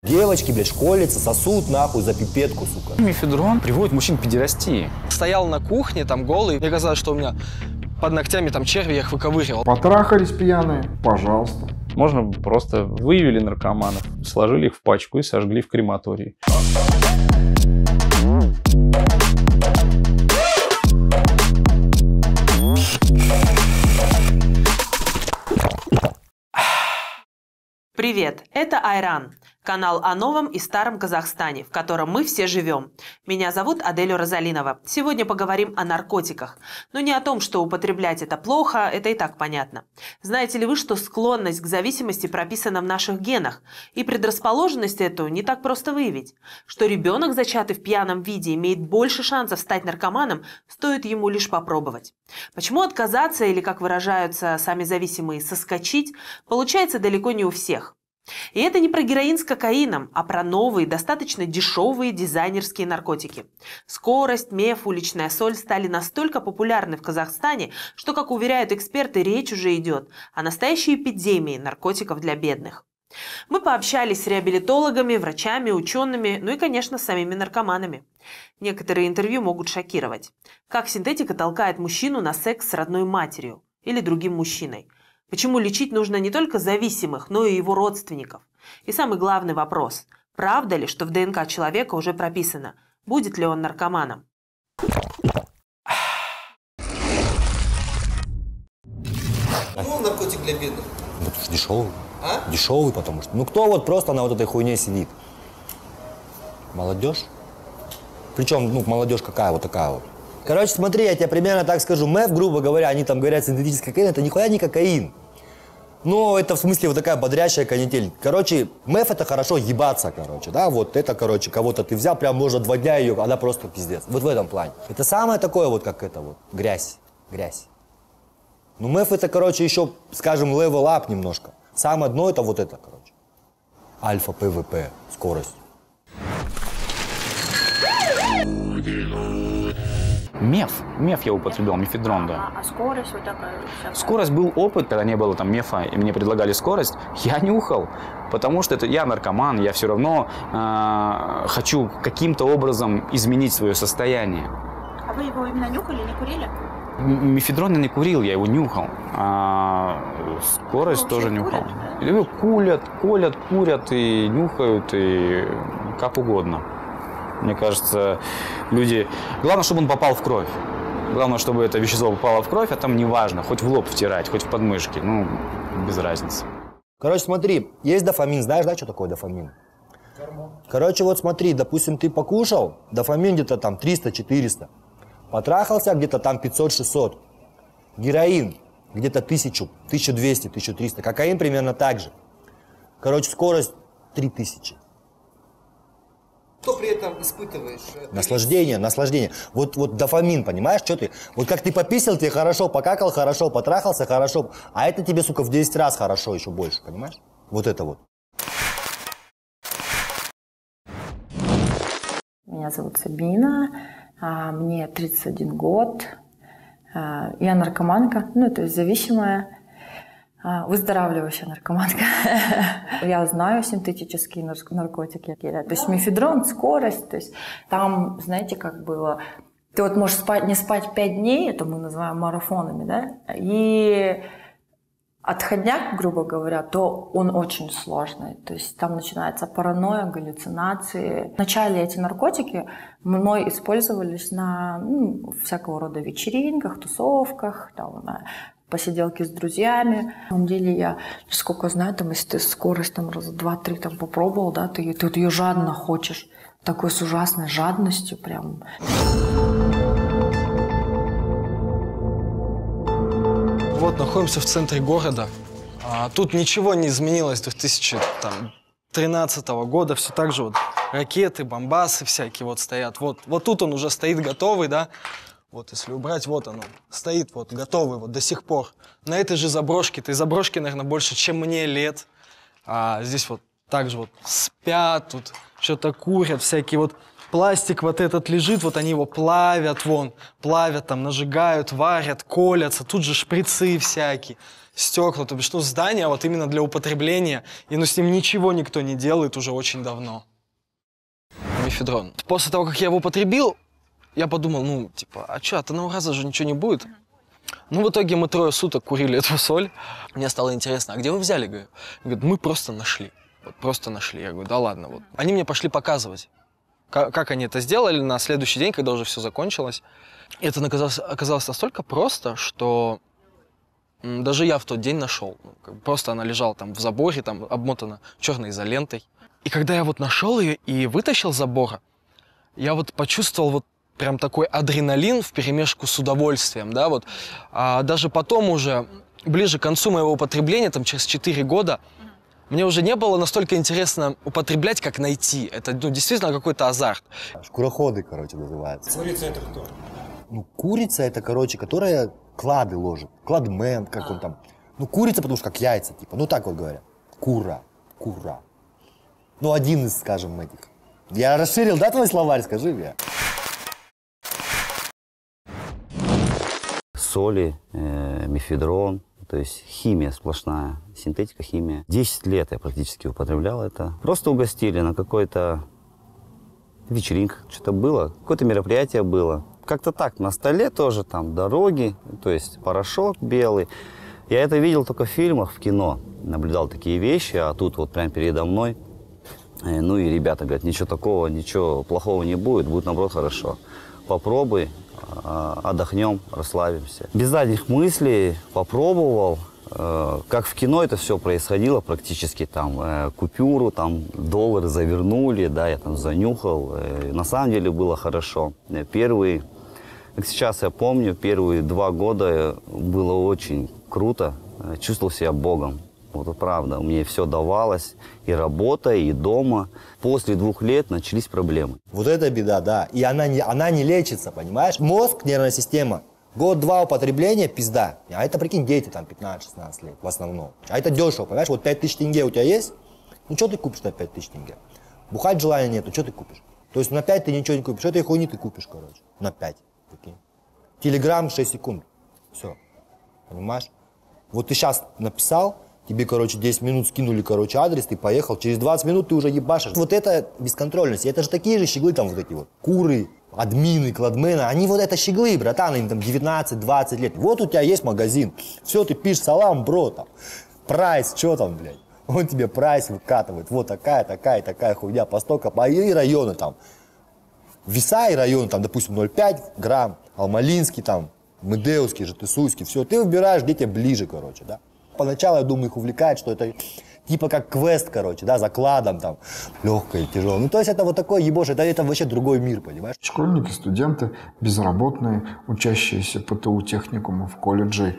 Девочки, блядь, школьницы сосут нахуй за пипетку, сука. Мефедрон приводит мужчин к педерастии. Стоял на кухне, там голый, мне казалось, что у меня под ногтями там черви, я их выковыривал. Потрахались пьяные? Пожалуйста. Можно просто выявили наркоманов, сложили их в пачку и сожгли в крематории. Привет, это Айран, канал о новом и старом Казахстане, в котором мы все живем. Меня зовут Адель Розалинова. Сегодня поговорим о наркотиках. Но не о том, что употреблять это плохо, это и так понятно. Знаете ли вы, что склонность к зависимости прописана в наших генах, и предрасположенность эту не так просто выявить? Что ребенок, зачатый в пьяном виде, имеет больше шансов стать наркоманом, стоит ему лишь попробовать. Почему отказаться или, как выражаются сами зависимые, соскочить, получается далеко не у всех. И это не про героин с кокаином, а про новые, достаточно дешевые дизайнерские наркотики. Скорость, меф, уличная соль стали настолько популярны в Казахстане, что, как уверяют эксперты, речь уже идет о настоящей эпидемии наркотиков для бедных. Мы пообщались с реабилитологами, врачами, учеными, ну и, конечно, с самими наркоманами. Некоторые интервью могут шокировать. Как синтетика толкает мужчину на секс с родной матерью или другим мужчиной? Почему лечить нужно не только зависимых, но и его родственников? И самый главный вопрос – правда ли, что в ДНК человека уже прописано, будет ли он наркоманом? Ну, наркотик для бедных. Ну, это ж дешевый. А? Дешевый, потому что. Ну, кто вот просто на вот этой хуйне сидит? Молодежь? Причем, ну, молодежь какая вот такая вот. Короче, смотри, я тебе примерно так скажу. Меф, грубо говоря, они там говорят синтетический кокаин, это нихуя не кокаин. Но это в смысле вот такая бодрящая канитель. Короче, меф это хорошо ебаться, короче, да, вот это, короче, кого-то ты взял, прям можно 2 дня ее, она просто пиздец. Вот в этом плане. Это самое такое вот, как это вот, грязь. Ну, меф это, короче, еще, скажем, level up немножко. Самое дно это вот это, короче. Альфа, ПВП, скорость. Меф я употреблял, мефедрон, да. А скорость вот такая? Скорость был опыт, когда не было там мефа, и мне предлагали скорость, я нюхал. Потому что это я наркоман, я все равно хочу каким-то образом изменить свое состояние. А вы его именно нюхали, не курили? Мефедрон я не курил, я его нюхал. А скорость тоже нюхал. Курят и нюхают, и как угодно. Мне кажется, люди... Главное, чтобы он попал в кровь. Главное, чтобы это вещество попало в кровь, а там неважно, хоть в лоб втирать, хоть в подмышки. Ну, без разницы. Короче, смотри, есть дофамин. Знаешь, да, что такое дофамин? Короче, вот смотри, допустим, ты покушал, дофамин где-то там 300-400. Потрахался где-то там 500-600. Героин где-то 1000, 1200, 1300. Кокаин примерно так же. Короче, скорость 3000. Что при этом испытываешь? Наслаждение. Вот дофамин, понимаешь, что ты? Вот как ты пописал, тебе хорошо, покакал хорошо, потрахался хорошо. А это тебе, сука, в 10 раз хорошо, еще больше, понимаешь? Вот это вот. Меня зовут Сабина, мне 31 год. Я наркоманка, ну, то есть зависимая. Выздоравливающая наркоманка. Я знаю синтетические наркотики. То есть мефедрон, скорость. То есть там, знаете, как было... Ты вот можешь не спать 5 дней, это мы называем марафонами, да? И отходняк, грубо говоря, то он очень сложный. То есть там начинается паранойя, галлюцинации. Вначале эти наркотики мной использовались на всякого рода вечеринках, тусовках, там, посиделки с друзьями. На самом деле я, сколько знаю, там, если ты скорость там, раза 2-3 там, попробовал, да, ты ее жадно хочешь. Такой с ужасной жадностью прям. Вот, находимся в центре города. Тут ничего не изменилось с 2013 года. Все так же вот ракеты, бомбасы всякие вот стоят. Вот тут он уже стоит готовый, да. Вот, если убрать, вот оно, стоит вот, готовый вот до сих пор. На этой же заброшке, этой заброшки, наверное, больше, чем мне лет. Здесь вот так же вот спят, тут что-то курят, всякие вот пластик вот этот лежит, вот они его плавят, плавят там, нажигают, варят, колятся, тут же шприцы всякие, стекла, то бишь, здание вот именно для употребления, и с ним ничего никто не делает уже очень давно. Мефедрон. После того, как я его употребил, я подумал, а что, от одного раза же ничего не будет? В итоге мы 3 суток курили эту соль. Мне стало интересно, а где вы взяли? Говорю, мы просто нашли. Просто нашли. Я говорю, да ладно. Они мне пошли показывать, как они это сделали на следующий день, когда уже все закончилось. И это оказалось настолько просто, что даже я в тот день нашел. Просто она лежала там в заборе, там обмотана черной изолентой. И когда я нашел ее и вытащил с забора, я почувствовал прям такой адреналин вперемешку с удовольствием, да, А даже потом уже, ближе к концу моего употребления, там через 4 года, мне уже не было настолько интересно употреблять, как найти. Это действительно какой-то азарт. Шкуроходы, называются. Курица это кто? Курица это, которая клады ложит. Кладмен, как он там. Курица, потому что как яйца, типа. Так говорят. Кура. Один из, скажем, этих. Я расширил, да, твой словарь, скажи мне? Соли, мефедрон, то есть химия сплошная, синтетика, химия. 10 лет я практически употреблял это. Просто угостили на какой-то вечеринке, что-то было, какое-то мероприятие было. Как-то так, на столе тоже там дороги, то есть порошок белый. Я это видел только в фильмах, в кино, наблюдал такие вещи, а тут прямо передо мной. И ребята говорят, ничего такого, ничего плохого не будет наоборот хорошо. Попробуй, отдохнем, расслабимся. Без задних мыслей попробовал, как в кино это все происходило практически, там купюру, там доллары завернули, да, я там занюхал, на самом деле было хорошо. Первые, как сейчас я помню, первые 2 года было очень круто, чувствовал себя Богом. Правда, мне все давалось, и работа, и дома. После 2 лет начались проблемы. Это беда, да. И она не лечится, понимаешь? Мозг, нервная система. 1-2 употребления, пизда. А это, прикинь, дети там 15-16 лет в основном. А это дешево, понимаешь? 5000 тенге у тебя есть? Что ты купишь на 5000 тенге? Бухать желания нету, что ты купишь? То есть на 5 ты ничего не купишь. Этой хуйни ты купишь, на 5. Прикинь. Телеграм 6 секунд. Все. Понимаешь? Ты сейчас написал, тебе, 10 минут скинули, адрес, ты поехал, через 20 минут ты уже ебашишь. Это бесконтрольность. Это же такие же щеглы, там эти куры, админы, кладмены. Они это щеглы, братан, им там 19-20 лет. У тебя есть магазин. Все, ты пишешь, салам, бро, там. Прайс, что там, блядь? Он тебе прайс выкатывает. Такая хуйня, по столько, и районы там. Веса и районы, там, допустим, 0,5 грамм, Алмалинский, там, Медеевский, Жетысуйский, все. Ты выбираешь, где тебе ближе, да. Поначалу, я думаю, их увлекает, что это типа как квест, да, закладом там, легкое, тяжелое. То есть это такой ебош, это вообще другой мир, понимаешь? Школьники, студенты, безработные, учащиеся ПТУ техникумов, колледжей,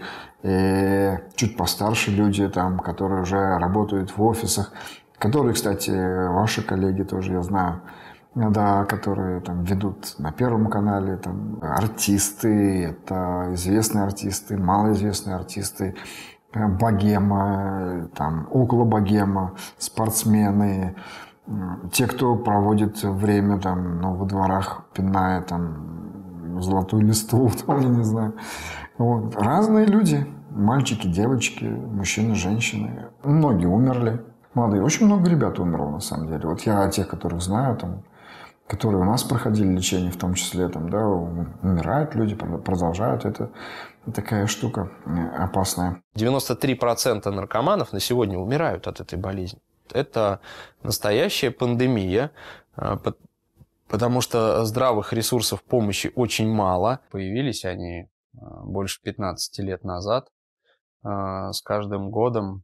и чуть постарше люди, там, которые уже работают в офисах, которые, кстати, ваши коллеги тоже, я знаю, да, которые там ведут на Первом канале, там, артисты, это известные артисты, малоизвестные артисты, богема, там, около богема, спортсмены, те, кто проводит время там, во дворах, пиная там, золотую листву, там, я не знаю. Разные люди, мальчики, девочки, мужчины, женщины. Многие умерли. Молодые. Очень много ребят умерло, на самом деле. Я тех, которых знаю, там, которые у нас проходили лечение, в том числе, там, да, умирают люди, продолжают. Это такая штука опасная. 93% наркоманов на сегодня умирают от этой болезни. Это настоящая пандемия, потому что здравых ресурсов помощи очень мало. Появились они больше 15 лет назад. С каждым годом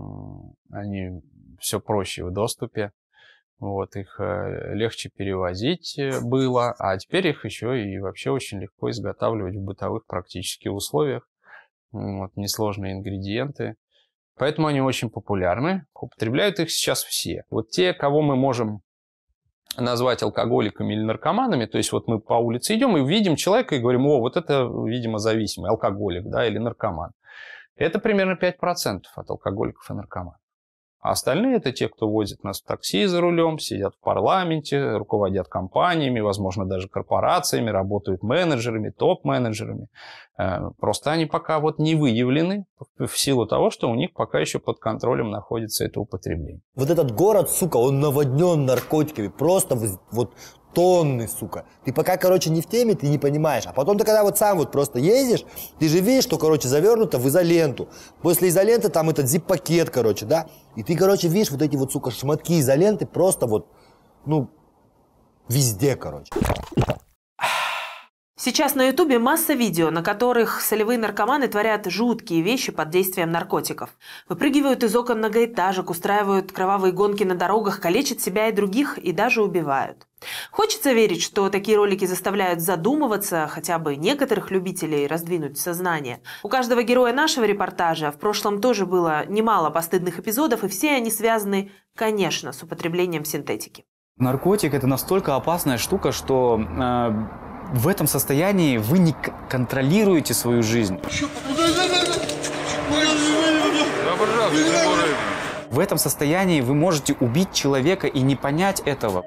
они все проще в доступе. Их легче перевозить было, а теперь их еще и вообще очень легко изготавливать в бытовых практически условиях. Несложные ингредиенты. Поэтому они очень популярны. Употребляют их сейчас все. Те, кого мы можем назвать алкоголиками или наркоманами, то есть мы по улице идем и видим человека и говорим, это, видимо, зависимый алкоголик, да, или наркоман. Это примерно 5% от алкоголиков и наркоманов. А остальные это те, кто возит нас в такси за рулем, сидят в парламенте, руководят компаниями, возможно, даже корпорациями, работают менеджерами, топ-менеджерами. Просто они пока вот не выявлены в силу того, что у них пока еще под контролем находится это употребление. Вот этот город, сука, он наводнен наркотиками. Просто вот тонны, сука. Ты пока, короче, не в теме, ты не понимаешь. А потом ты когда вот сам вот просто ездишь, ты же видишь, что, короче, завернуто в изоленту. После изоленты там этот зип-пакет, короче, да? И ты, короче, видишь вот эти вот, сука, шматки изоленты просто вот, ну, везде, короче. Сейчас на Ютубе масса видео, на которых солевые наркоманы творят жуткие вещи под действием наркотиков. Выпрыгивают из окон многоэтажек, устраивают кровавые гонки на дорогах, калечат себя и других и даже убивают. Хочется верить, что такие ролики заставляют задумываться хотя бы некоторых любителей раздвинуть сознание. У каждого героя нашего репортажа в прошлом тоже было немало постыдных эпизодов, и все они связаны, конечно, с употреблением синтетики. Наркотик – это настолько опасная штука, что в этом состоянии вы не контролируете свою жизнь. В этом состоянии вы можете убить человека и не понять этого.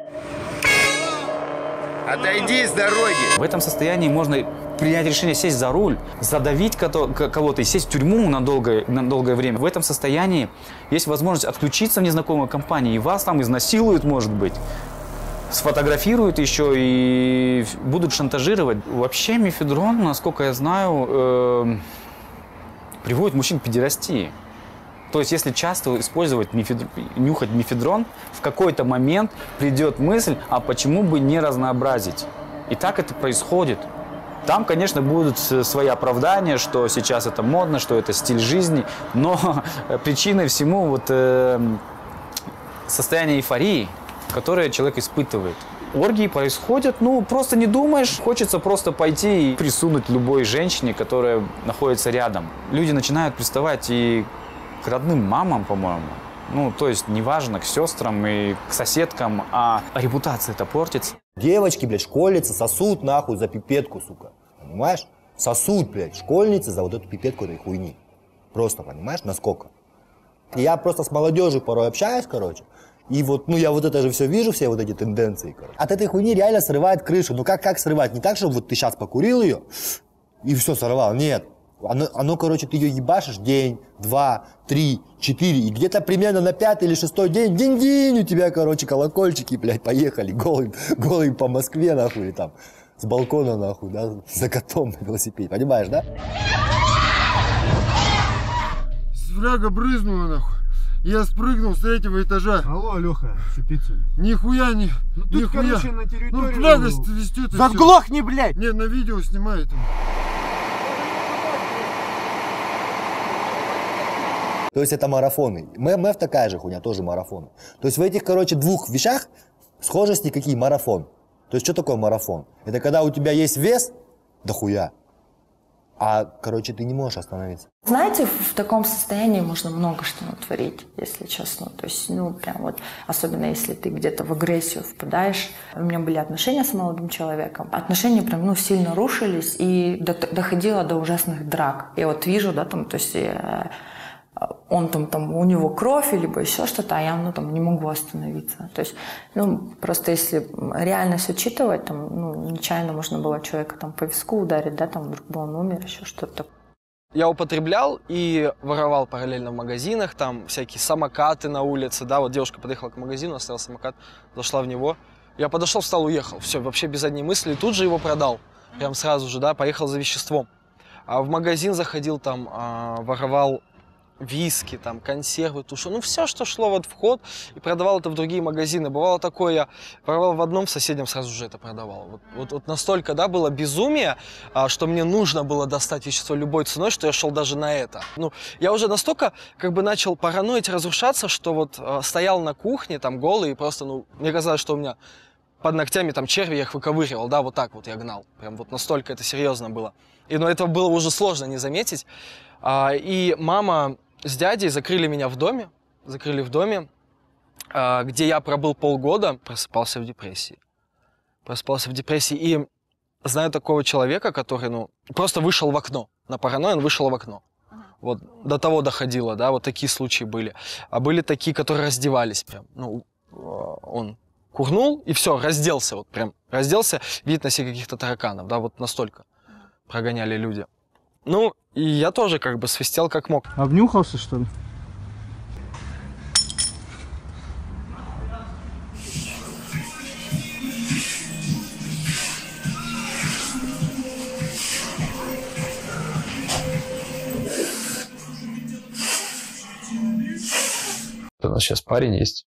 Отойди с дороги! В этом состоянии можно принять решение сесть за руль, задавить кого-то и сесть в тюрьму на долгое время. В этом состоянии есть возможность отключиться в незнакомой компании, и вас там изнасилуют, может быть. Сфотографируют еще и будут шантажировать. Вообще мефедрон, насколько я знаю, приводит мужчин к педерастии. То есть если часто использовать нюхать мефедрон, в какой-то момент придет мысль, а почему бы не разнообразить? И так это происходит. Там, конечно, будут свои оправдания, что сейчас это модно, что это стиль жизни, но причиной всему вот состояние эйфории, которое человек испытывает. Оргии происходят, ну, просто не думаешь, хочется просто пойти и присунуть любой женщине, которая находится рядом. Люди начинают приставать и к родным мамам, по-моему. Ну, то есть, неважно, к сестрам и к соседкам, а репутация-то портится. Девочки, блядь, школьницы сосут нахуй за пипетку, сука. Понимаешь? Сосут, блядь, школьницы за вот эту пипетку этой хуйни. Просто, понимаешь, насколько? И я просто с молодежью порой общаюсь, короче. И вот, ну, я вот это же все вижу, все вот эти тенденции, короче. От этой хуйни реально срывает крышу. Ну, как срывать? Не так, что вот ты сейчас покурил ее и все сорвал. Нет. Оно, короче, ты ее ебашишь день, 2, 3, 4, и где-то примерно на 5 или 6 день, день-день, у тебя, короче, колокольчики, блядь, поехали, голый по Москве, нахуй, или там, с балкона, нахуй, да, за котом на велосипеде, понимаешь, да? С фляга брызнула, нахуй. Я спрыгнул с 3-го этажа. Алло, Леха, шипица. Нихуя не... Ну тут, нихуя. короче, на территории... Ну, фляга свистет. Заглохни, блядь! Нет, на видео снимает. То есть это марафоны. МФ такая же хуйня, тоже марафон. То есть в этих, короче, двух вещах схожести какие? Марафон. То есть что такое марафон? Это когда у тебя есть вес, да хуя. А, короче, ты не можешь остановиться. Знаете, в таком состоянии можно много что натворить, если честно. То есть, ну, прям вот, особенно если ты где-то в агрессию впадаешь. У меня были отношения с молодым человеком. Отношения прям, ну, сильно рушились и доходило до ужасных драк. Я вот вижу, да, там, то есть... он там, у него кровь, либо еще что-то, а я, ну, там, не могу остановиться. То есть, ну, просто если реальность учитывать, там, ну, нечаянно можно было человека там по виску ударить, да, там, вдруг бы он умер, еще что-то. Я употреблял и воровал параллельно в магазинах, там, всякие самокаты на улице, да, вот девушка подъехала к магазину, оставила самокат, зашла в него. Я подошел, встал, уехал, все, вообще без задней мысли, и тут же его продал, прям сразу же, да, поехал за веществом. А в магазин заходил, там, воровал виски, там, консервы, тушенку, ну, все, что шло вот в ход, и продавал это в другие магазины. Бывало такое, я воровал в одном, в соседнем сразу же это продавал. Вот настолько, да, было безумие, что мне нужно было достать вещество любой ценой, что я шел даже на это. Ну, я уже настолько, как бы, начал параноить, разрушаться, что вот стоял на кухне, там, голый, и просто, ну, мне казалось, что у меня под ногтями там черви, я их выковыривал, да, вот так вот я гнал. Прям вот настолько это серьезно было. И, ну, этого было уже сложно не заметить. И мама с дядей закрыли меня в доме, где я пробыл полгода, просыпался в депрессии. И знаю такого человека, который, ну, просто вышел в окно. На паранойю он вышел в окно. Вот до того доходило, да, вот такие случаи были. А были такие, которые раздевались прям. Ну, он курнул и все, разделся, вот прям разделся, видит на себе каких-то тараканов, да, вот настолько прогоняли люди. Ну, и я тоже как бы свистел как мог. Обнюхался, что ли? У нас сейчас парень есть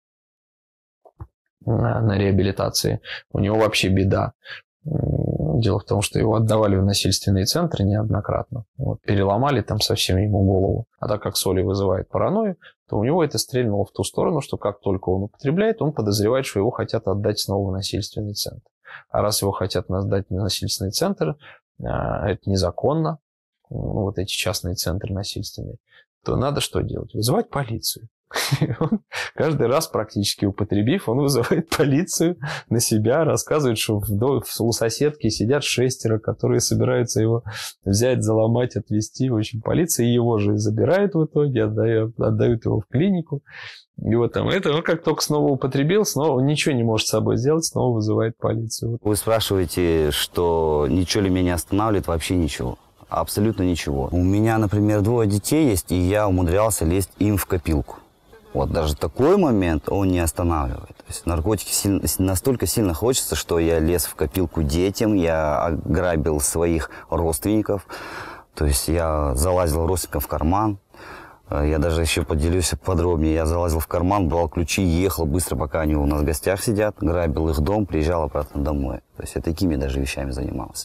на реабилитации. У него вообще беда. Дело в том, что его отдавали в насильственные центры неоднократно. Вот, переломали там совсем ему голову. А так как соли вызывает паранойю, то у него это стрельнуло в ту сторону, что как только он употребляет, он подозревает, что его хотят отдать снова в насильственный центр. А раз его хотят отдать в насильственный центр, это незаконно, вот эти частные центры насильственные, то надо что делать? Вызывать полицию. Каждый раз, практически употребив, он вызывает полицию на себя, рассказывает, что у соседки сидят 6, которые собираются его взять, заломать, отвезти. В общем, полиция его же забирает в итоге, отдают его в клинику. И вот там это, он как только снова употребил, снова ничего не может с собой сделать, снова вызывает полицию. Вы спрашиваете, что ничего ли меня останавливает? Вообще ничего. Абсолютно ничего. У меня, например, 2 детей есть, и я умудрялся лезть им в копилку. Вот даже такой момент он не останавливает. То есть наркотики настолько сильно хочется, что я лез в копилку детям, я ограбил своих родственников. То есть я залазил родственникам в карман. Я даже еще поделюсь подробнее. Я залазил в карман, брал ключи, ехал быстро, пока они у нас в гостях сидят, грабил их дом, приезжал обратно домой. То есть я такими даже вещами занимался.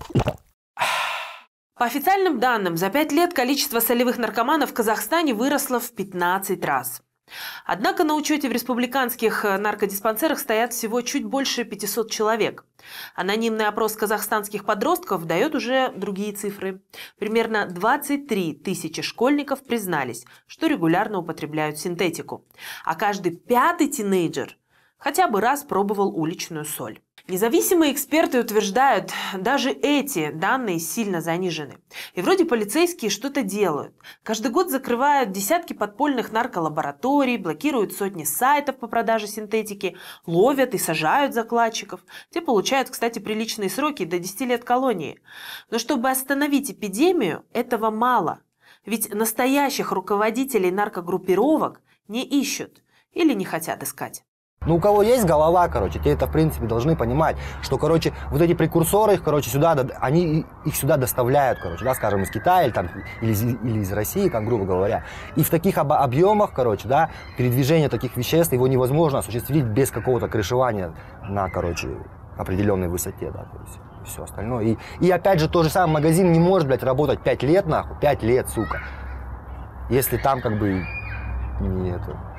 По официальным данным, за 5 лет количество солевых наркоманов в Казахстане выросло в 15 раз. Однако на учете в республиканских наркодиспансерах стоят всего чуть больше 500 человек. Анонимный опрос казахстанских подростков дает уже другие цифры. Примерно 23 тысячи школьников признались, что регулярно употребляют синтетику. А каждый 5-й тинейджер хотя бы раз пробовал уличную соль. Независимые эксперты утверждают, даже эти данные сильно занижены. И вроде полицейские что-то делают. Каждый год закрывают десятки подпольных нарколабораторий, блокируют сотни сайтов по продаже синтетики, ловят и сажают закладчиков. Те получают, кстати, приличные сроки до 10 лет колонии. Но чтобы остановить эпидемию, этого мало. Ведь настоящих руководителей наркогруппировок не ищут или не хотят искать. Ну, у кого есть голова, короче, те это, в принципе, должны понимать, что, короче, вот эти прекурсоры, их, короче, сюда, они их сюда доставляют, короче, да, скажем, из Китая или из России, там, грубо говоря. И в таких объемах, короче, да, передвижение таких веществ, его невозможно осуществить без какого-то крышевания на, короче, определенной высоте, да, то есть все остальное. И опять же, тот же самый магазин не может, блядь, работать 5 лет, нахуй, 5 лет, сука, если там, как бы, нет.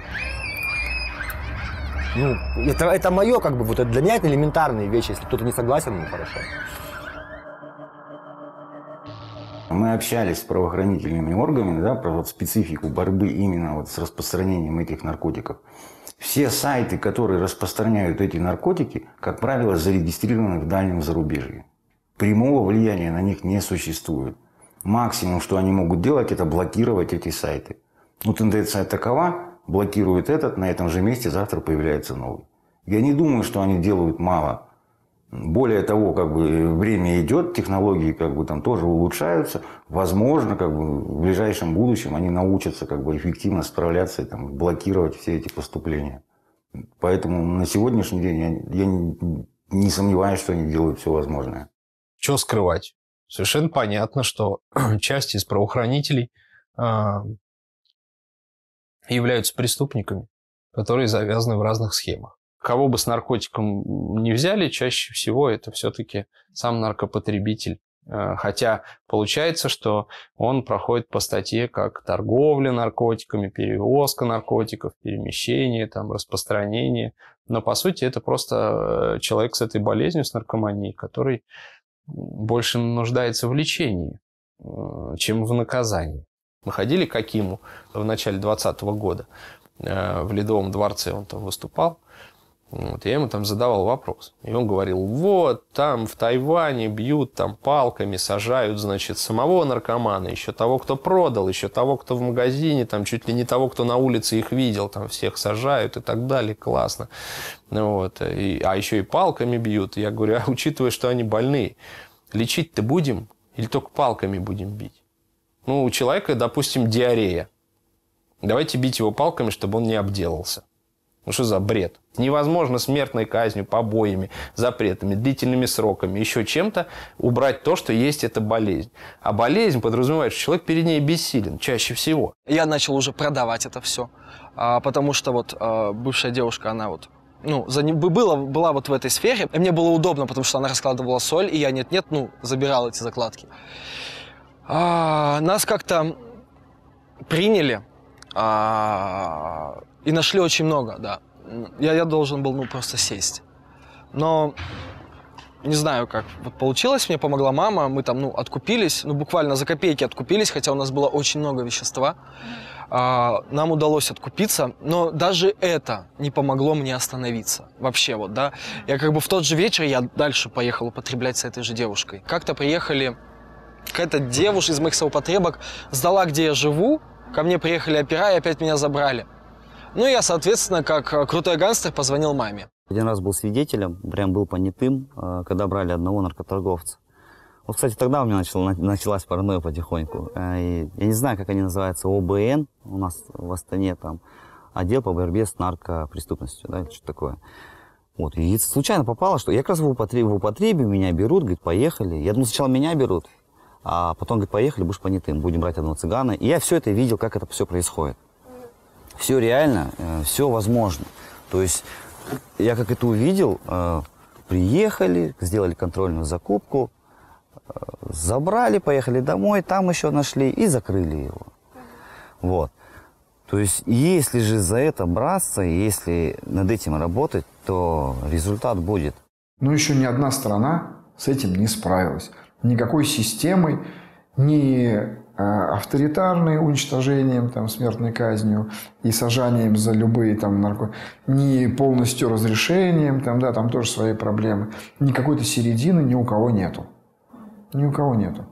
Ну, это мое, как бы, вот для меня это элементарные вещи. Если кто-то не согласен, ну хорошо. Мы общались с правоохранительными органами, да, про вот специфику борьбы именно вот с распространением этих наркотиков. Все сайты, которые распространяют эти наркотики, как правило, зарегистрированы в дальнем зарубежье. Прямого влияния на них не существует. Максимум, что они могут делать, это блокировать эти сайты. Ну, тенденция такова. Блокируют этот, на этом же месте завтра появляется новый. Я не думаю, что они делают мало. Более того, как бы время идет, технологии как бы там тоже улучшаются. Возможно, как бы в ближайшем будущем они научатся как бы эффективно справляться и там, блокировать все эти поступления. Поэтому на сегодняшний день я не сомневаюсь, что они делают все возможное. Что скрывать? Совершенно понятно, что часть из правоохранителей являются преступниками, которые завязаны в разных схемах. Кого бы с наркотиком не взяли, чаще всего это все-таки сам наркопотребитель. Хотя получается, что он проходит по статье как торговля наркотиками, перевозка наркотиков, перемещение, там, распространение. Но по сути это просто человек с этой болезнью, с наркоманией, который больше нуждается в лечении, чем в наказании. Мы ходили к Акиму в начале 2020 года. В Ледовом дворце он там выступал. Вот, я ему там задавал вопрос. И он говорил, вот, там в Тайване бьют там палками, сажают, значит, самого наркомана, еще того, кто продал, еще того, кто в магазине, там чуть ли не того, кто на улице их видел, там всех сажают и так далее, классно. Вот, а еще и палками бьют. Я говорю, а учитывая, что они больные, лечить-то будем или только палками будем бить? Ну, у человека, допустим, диарея. Давайте бить его палками, чтобы он не обделался. Ну, что за бред? Невозможно смертной казнью, побоями, запретами, длительными сроками, еще чем-то убрать то, что есть эта болезнь. А болезнь подразумевает, что человек перед ней бессилен, чаще всего. Я начал уже продавать это все, потому что вот бывшая девушка, она вот, ну, была вот в этой сфере. И мне было удобно, потому что она раскладывала соль, и я нет-нет, ну, забирал эти закладки. Нас как-то приняли и нашли очень много, да. Я должен был, ну, просто сесть. Но не знаю, как вот получилось, мне помогла мама, мы там, ну, откупились, ну, буквально за копейки откупились, хотя у нас было очень много вещества. Нам удалось откупиться, но даже это не помогло мне остановиться. Вообще, вот, да. Я как бы в тот же вечер я дальше поехал употреблять с этой же девушкой. Как-то приехали, какая-то девушка из моих совпотребок сдала, где я живу, ко мне приехали опера и опять меня забрали. Ну, я, соответственно, как крутой гангстер, позвонил маме. Один раз был свидетелем, прям был понятым, когда брали одного наркоторговца. Вот, кстати, тогда у меня началась паранойя потихоньку. И, я не знаю, как они называются, ОБН, у нас в Астане там, отдел по борьбе с наркопреступностью, да, что-то такое. Вот, и случайно попало, что я как раз в употребе меня берут, говорит, поехали. Я думал, сначала меня берут, а потом, говорит, поехали, будешь понятым, будем брать одного цыгана. И я все это видел, как это все происходит. Все реально, все возможно. То есть я как это увидел, приехали, сделали контрольную закупку, забрали, поехали домой, там еще нашли и закрыли его. Вот. То есть если же за это браться, если над этим работать, то результат будет. Но еще ни одна сторона с этим не справилась. Никакой системой, ни авторитарной уничтожением, там, смертной казнью и сажанием за любые там ни полностью разрешением, там, да, там тоже свои проблемы. Ни какой-то середины ни у кого нету. Ни у кого нету.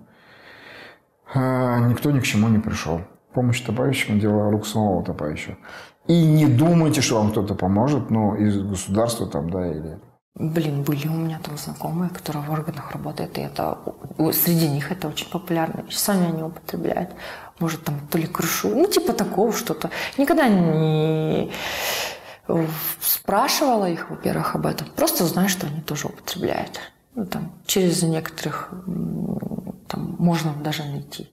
Никто ни к чему не пришел. Помощь утопающим – дело рук самого утопающего. И не думайте, что вам кто-то поможет, ну, из государства там, да, или... Блин, были у меня там знакомые, которые в органах работают, и это среди них это очень популярно. Сами они употребляют. Может, там то ли крышу, ну, типа такого что-то. Никогда не спрашивала их, во-первых, об этом. Просто знаю, что они тоже употребляют. Ну, там, через некоторых там можно даже найти.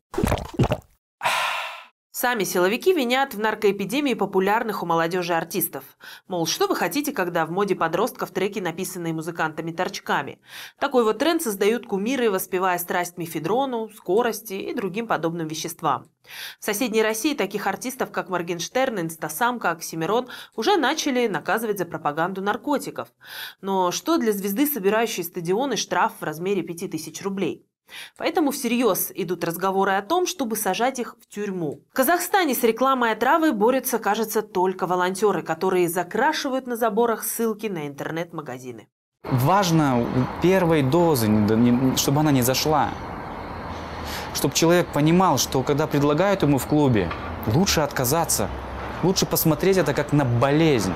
Сами силовики винят в наркоэпидемии популярных у молодежи артистов. Мол, что вы хотите, когда в моде подростков треки, написанные музыкантами-торчками? Такой вот тренд создают кумиры, воспевая страсть мефедрону, скорости и другим подобным веществам. В соседней России таких артистов, как Моргенштерн, Инстасамка, Оксимирон, уже начали наказывать за пропаганду наркотиков. Но что для звезды, собирающей стадионы, штраф в размере 5000 рублей? Поэтому всерьез идут разговоры о том, чтобы сажать их в тюрьму. В Казахстане с рекламой отравы борются, кажется, только волонтеры, которые закрашивают на заборах ссылки на интернет-магазины. Важно первой дозы, чтобы она не зашла. Чтобы человек понимал, что когда предлагают ему в клубе, лучше отказаться. Лучше посмотреть это как на болезнь.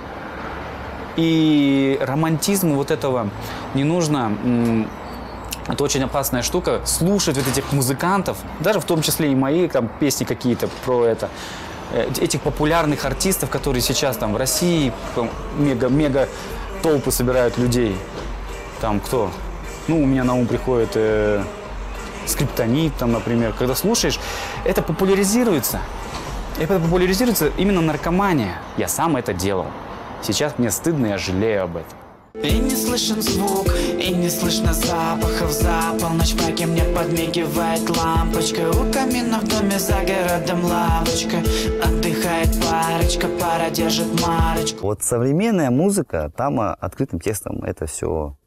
И романтизму вот этого не нужно... Это очень опасная штука, слушать вот этих музыкантов, даже в том числе и мои там песни какие-то про это, этих популярных артистов, которые сейчас там в России мега толпы собирают людей. Там кто? Ну, у меня на ум приходит Скриптонит, там, например. Когда слушаешь, это популяризируется. Это популяризируется именно наркомания. Я сам это делал. Сейчас мне стыдно, я жалею об этом. И не слышен звук, и не слышно запахов. За полночь в парке мне подмигивает лампочка. У камина в доме за городом лавочка. Отдыхает парочка, пара держит марочку. Вот современная музыка, там открытым текстом это все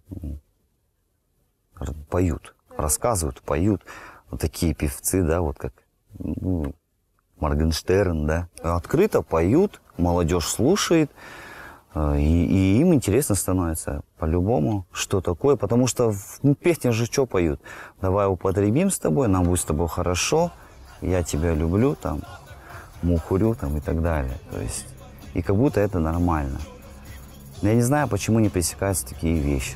поют, рассказывают, поют. Вот такие певцы, да, вот как Моргенштерн, да. Открыто поют, молодежь слушает. И им интересно становится по-любому, что такое. Потому что в песнях же что поют? Давай употребим с тобой, нам будет с тобой хорошо, я тебя люблю, там, мухурю, там, и так далее. То есть, и как будто это нормально. Но я не знаю, почему не пресекаются такие вещи.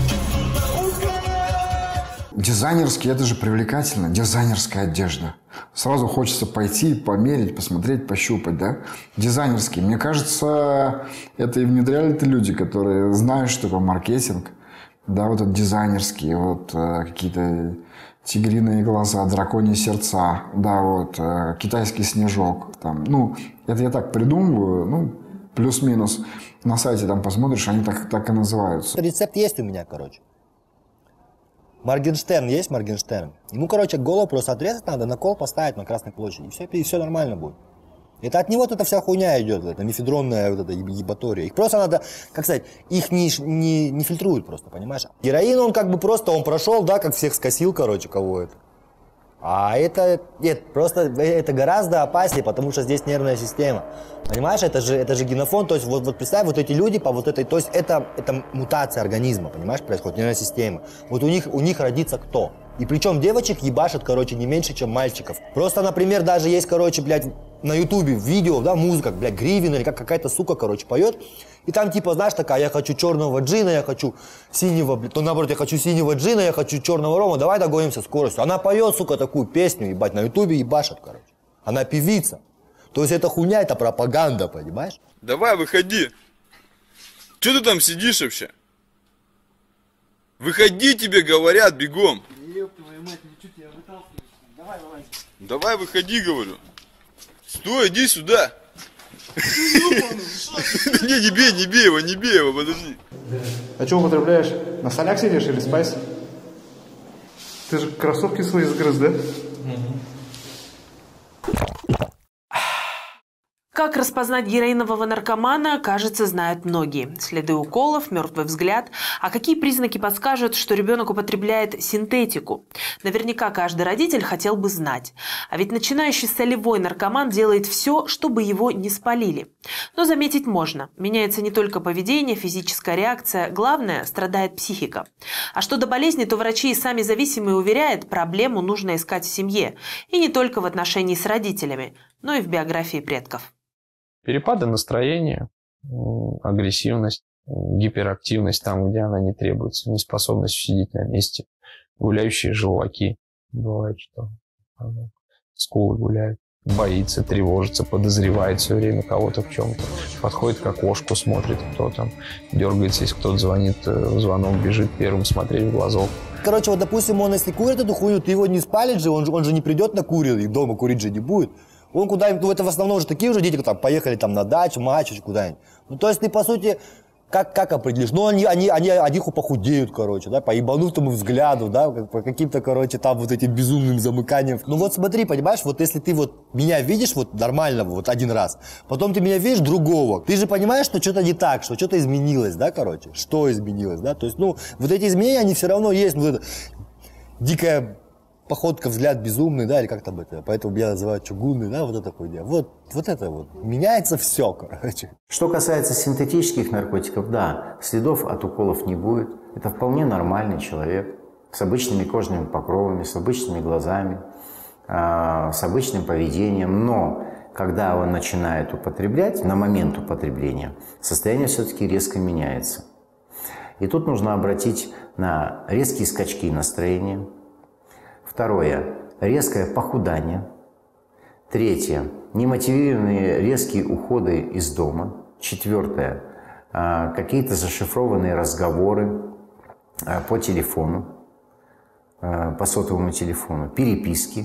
Дизайнерский, это же привлекательно, дизайнерская одежда. Сразу хочется пойти, померить, посмотреть, пощупать, да? Дизайнерский. Мне кажется, это и внедряли-то люди, которые знают, что такое маркетинг. Да, вот этот дизайнерский, вот какие-то тигриные глаза, драконьи сердца, да, вот китайский снежок. Там, ну, это я так придумываю, ну, плюс-минус. На сайте там посмотришь, они так и называются. Рецепт есть у меня, короче. Моргенштерн есть, Моргенштерн. Ему, короче, голову просто отрезать надо, на кол поставить на Красной площади. И все нормально будет. Это от него вот эта вся хуйня идет, это мефедронная вот эта ебатория. Их просто надо, как сказать, их не фильтруют просто, понимаешь? Героин, он как бы просто, он прошел, да, как всех скосил, короче, кого это. А это гораздо опаснее, потому что здесь нервная система. Понимаешь, это же генофон, то есть вот представь, вот эти люди по вот этой, то есть это мутация организма, понимаешь, происходит, нервная система. Вот у них родится кто? И причем девочек ебашит, короче, не меньше, чем мальчиков. Просто, например, даже есть, короче, блядь, на ютубе видео, да, музыка, блядь, Гривин или какая-то сука, короче, поет. И там типа, знаешь, такая, я хочу черного джина, я хочу синего, блядь, то наоборот, я хочу синего джина, я хочу черного рома, давай догонимся скоростью. Она поет, сука, такую песню, ебать, на ютубе ебашит, короче. Она певица. То есть это хуйня, это пропаганда, понимаешь? Давай, выходи. Че ты там сидишь вообще? Выходи, тебе говорят, бегом. Ёб твою мать, ничего тебя выталкиваешь. Давай, вылазь. Давай, выходи, говорю. Стой, иди сюда. Не бей его, подожди. А что употребляешь? На солях сидишь или спайс? Ты же кроссовки свои сгрыз, да? Как распознать героинового наркомана, кажется, знают многие. Следы уколов, мертвый взгляд. А какие признаки подскажут, что ребенок употребляет синтетику? Наверняка каждый родитель хотел бы знать. А ведь начинающий солевой наркоман делает все, чтобы его не спалили. Но заметить можно. Меняется не только поведение, физическая реакция. Главное, страдает психика. А что до болезни, то врачи и сами зависимые уверяют, проблему нужно искать в семье. И не только в отношении с родителями, но и в биографии предков. Перепады настроения, агрессивность, гиперактивность там, где она не требуется, неспособность сидеть на месте, гуляющие желваки. Бывает, что скулы гуляют, боится, тревожится, подозревает все время кого-то в чем-то. Подходит к окошку, смотрит, кто там, дергается, если кто-то звонит, в звонок бежит первым смотреть в глазок. Короче, вот допустим, он если курит эту хуйню, ты его не спалишь же, он же не придет накурил, и дома курить же не будет. Он куда-нибудь, ну это в основном уже такие уже дети, которые там поехали там на дачу, мачу, куда-нибудь. Ну то есть ты по сути, как определишь? Ну они одних похудеют, короче, да, по ебанутому взгляду, да, по каким-то, короче, там вот этим безумным замыканиям. Ну вот смотри, понимаешь, вот если ты вот меня видишь вот нормального вот один раз, потом ты меня видишь другого, ты же понимаешь, что что-то не так, что что-то изменилось, да, короче, что изменилось, да, то есть, ну, вот эти изменения, они все равно есть, ну, это дикая походка, взгляд безумный, да, или как там это, поэтому меня называют чугунный, да, вот это хуйня. Вот это вот, меняется все, короче. Что касается синтетических наркотиков, да, следов от уколов не будет. Это вполне нормальный человек с обычными кожными покровами, с обычными глазами, с обычным поведением, но когда он начинает употреблять, на момент употребления, состояние все-таки резко меняется. И тут нужно обратить на резкие скачки настроения. Второе – резкое похудание. Третье – немотивированные резкие уходы из дома. Четвертое – какие-то зашифрованные разговоры по телефону, по сотовому телефону, переписки.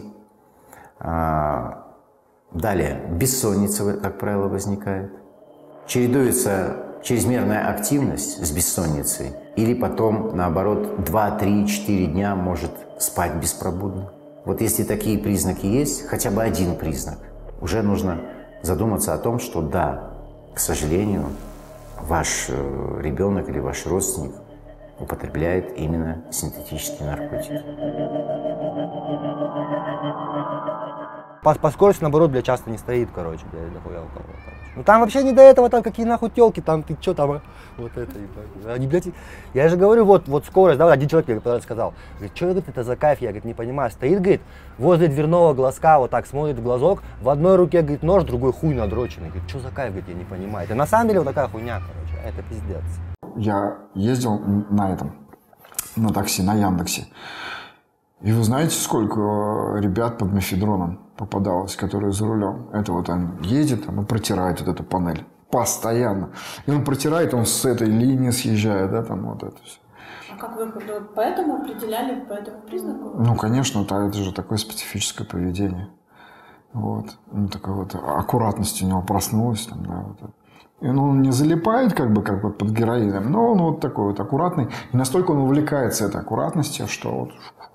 Далее – бессонница, как правило, возникает. Чередуется чрезмерная активность с бессонницей, или потом, наоборот, 2, 3, 4 дня может спать беспробудно. Вот если такие признаки есть, хотя бы один признак, уже нужно задуматься о том, что да, к сожалению, ваш ребенок или ваш родственник употребляет именно синтетические наркотики. По скорости, наоборот, часто не стоит, короче, нахуя у кого-то. Ну там вообще не до этого, там какие нахуй телки, там ты что там, вот это, ебать. Они, блядь, я же говорю, вот скорость, да, один человек мне сказал, говорит, что, говорит, это за кайф, я, говорит, не понимаю, стоит, говорит, возле дверного глазка, вот так смотрит в глазок, в одной руке, говорит, нож, в другой хуй надроченный, говорит, что за кайф, говорит, я не понимаю, это на самом деле вот такая хуйня, короче, это пиздец. Я ездил на такси, на Яндексе. И вы знаете, сколько ребят под мефедроном попадалось, которые за рулем? Это вот он едет, он протирает вот эту панель постоянно. И он протирает, он с этой линии съезжает, да, там вот это все. А как вы поэтому определяли, по этому признаку? Ну, конечно, это же такое специфическое поведение. Вот. Ну, такая вот аккуратность у него проснулась. Там, да, вот. И он не залипает, как вот под героином, но он вот такой вот аккуратный. И настолько он увлекается этой аккуратностью, что вот...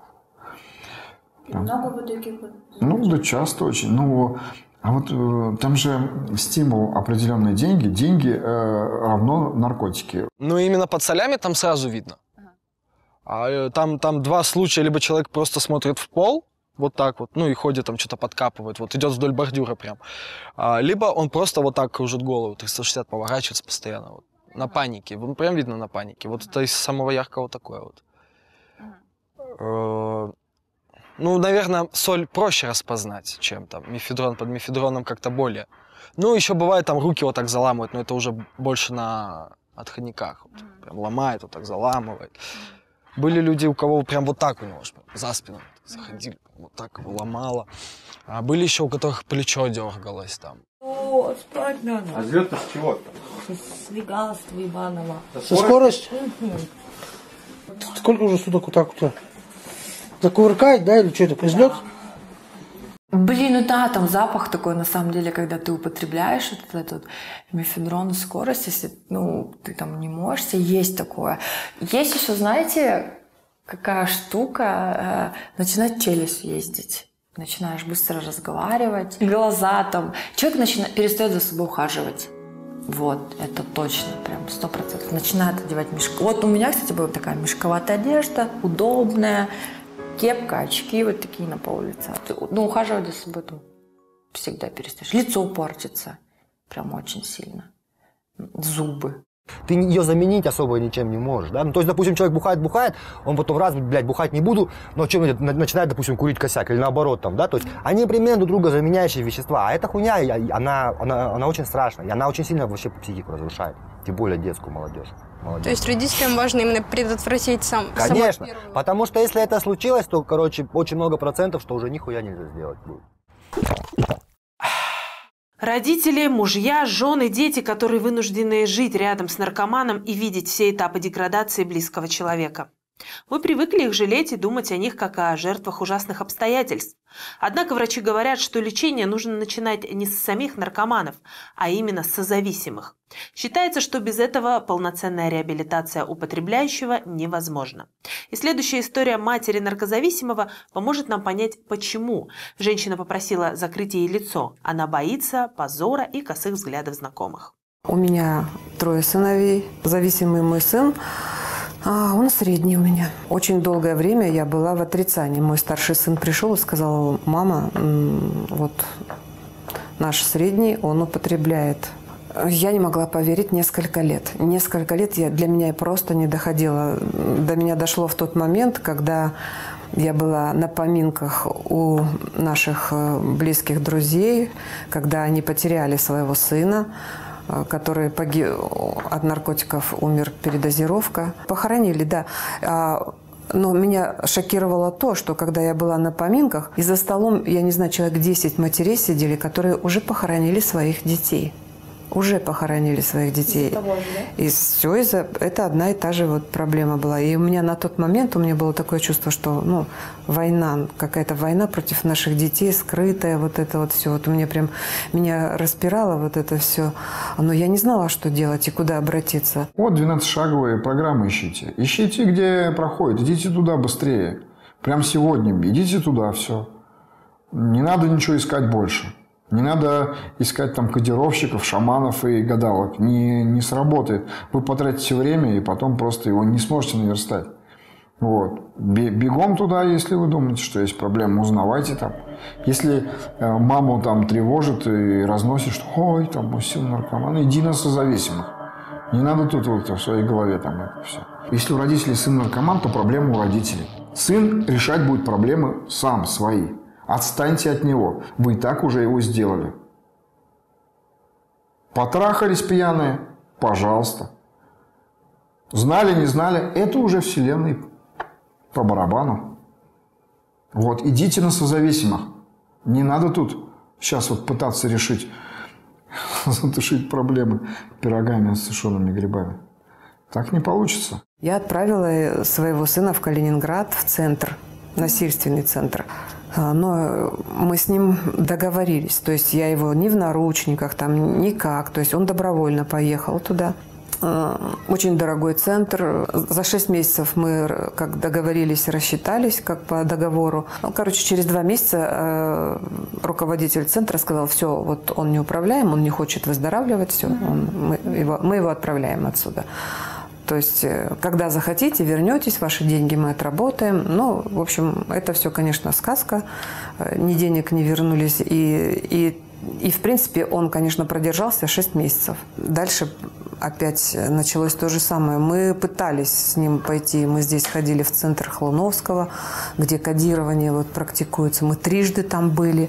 Много вот таких вот? Ну, да, часто очень. Ну, а вот там же стимул определенные деньги. Деньги равно наркотики. Ну, именно под солями там сразу видно. А там два случая. Либо человек просто смотрит в пол, вот так вот, ну и ходит там, что-то подкапывает, вот идет вдоль бордюра прям. Либо он просто вот так кружит голову, 360 поворачивается постоянно. Вот, на панике. Прям видно на панике. Вот это из самого яркого такое вот. Ну, наверное, соль проще распознать, чем там мефедрон. Под мефедроном как-то более. Ну, еще бывает, там руки вот так заламывают, но это уже больше на отходниках. Вот, прям ломает, вот так заламывает. Были люди, у кого прям вот так у него за спину заходили, вот так его ломало. А были еще, у которых плечо дергалось там. О, спать надо. А взлет-то с чего? С веганства ебаного. Со скорость? Сколько уже суток вот так вот? Закувыркает, да, или что это, взлет? Блин, ну да, там запах такой, на самом деле, когда ты употребляешь этот мефедрон, скорость, если, ну, ты там не можешь, есть такое. Есть еще, знаете, какая штука, начинать челюсть ездить. Начинаешь быстро разговаривать, глаза там. Человек перестает за собой ухаживать. Вот, это точно, прям 100%. Начинает одевать мешок. Вот у меня, кстати, была такая мешковатая одежда, удобная. Кепка, очки вот такие на пол лица. Ну, ухаживать за собой там всегда перестаешь. Лицо портится. Прям очень сильно. Зубы. Ты ее заменить особо ничем не можешь, да? Ну, то есть, допустим, человек бухает, он потом раз, блядь, бухать не буду, но что, начинает, допустим, курить косяк или наоборот там, да? То есть, они примерно друг друга заменяющие вещества, а эта хуйня, она очень страшная, и она очень сильно вообще психику разрушает, тем более детскую молодежь. То есть родителям важно именно предотвратить Конечно, потому что если это случилось, то, короче, очень много процентов, что уже нихуя нельзя сделать будет. Родители, мужья, жены, дети, которые вынуждены жить рядом с наркоманом и видеть все этапы деградации близкого человека. Мы привыкли их жалеть и думать о них как о жертвах ужасных обстоятельств. Однако врачи говорят, что лечение нужно начинать не с самих наркоманов, а именно с созависимых. Считается, что без этого полноценная реабилитация употребляющего невозможна. И следующая история матери наркозависимого поможет нам понять, почему женщина попросила закрыть ей лицо. Она боится позора и косых взглядов знакомых. У меня 3 сыновей. Зависимый мой сын. Он средний у меня. Очень долгое время я была в отрицании. Мой старший сын пришел и сказал: мама, вот наш средний, он употребляет. Я не могла поверить несколько лет. Несколько лет для меня просто не доходило. До меня дошло в тот момент, когда я была на поминках у наших близких друзей, когда они потеряли своего сына, который погиб от наркотиков, умер, передозировка. Похоронили, да. Но меня шокировало то, что когда я была на поминках, и за столом, я не знаю, человек 10 матерей сидели, которые уже похоронили своих детей. Уже похоронили своих детей. И все это одна и та же вот проблема была. И у меня на тот момент было такое чувство, что война, какая-то война против наших детей, скрытая, вот это вот все. Вот у меня прям меня распирало вот это все. Но я не знала, что делать и куда обратиться. Вот 12-шаговые программы ищите. Ищите, где проходит. Идите туда быстрее. Прям сегодня. Идите туда, все. Не надо ничего искать больше. Не надо искать там кодировщиков, шаманов и гадалок. Не сработает. Вы потратите время и потом просто его не сможете наверстать. Вот. Бегом туда, если вы думаете, что есть проблема, узнавайте там. Если маму там тревожит и разносит, что ой, там мой сын наркоман, иди на созависимых. Не надо тут вот в своей голове там это все. Если у родителей сын наркоман, то проблема у родителей. Сын решать будет проблемы сам, свои. Отстаньте от него. Вы и так уже его сделали. Потрахались пьяные? Пожалуйста. Знали, не знали? Это уже вселенной по барабану. Вот, идите на созависимых. Не надо тут сейчас вот пытаться решить, затушить проблемы пирогами с сушеными грибами. Так не получится. Я отправила своего сына в Калининград, в центр, насильственный центр. Но мы с ним договорились. То есть я его ни в наручниках, там никак. То есть он добровольно поехал туда. Очень дорогой центр. За 6 месяцев мы, как договорились, рассчитались, как по договору. Короче, через 2 месяца руководитель центра сказал, все, вот он неуправляем, он не хочет выздоравливать, все, мы его отправляем отсюда. То есть, когда захотите, вернетесь, ваши деньги мы отработаем. Ну, в общем, это все, конечно, сказка. Ни денег не вернулись. И в принципе, он, конечно, продержался 6 месяцев. Дальше опять началось то же самое. Мы пытались с ним пойти. Мы здесь ходили в центр Хлуновского, где кодирование вот практикуется. Мы трижды там были.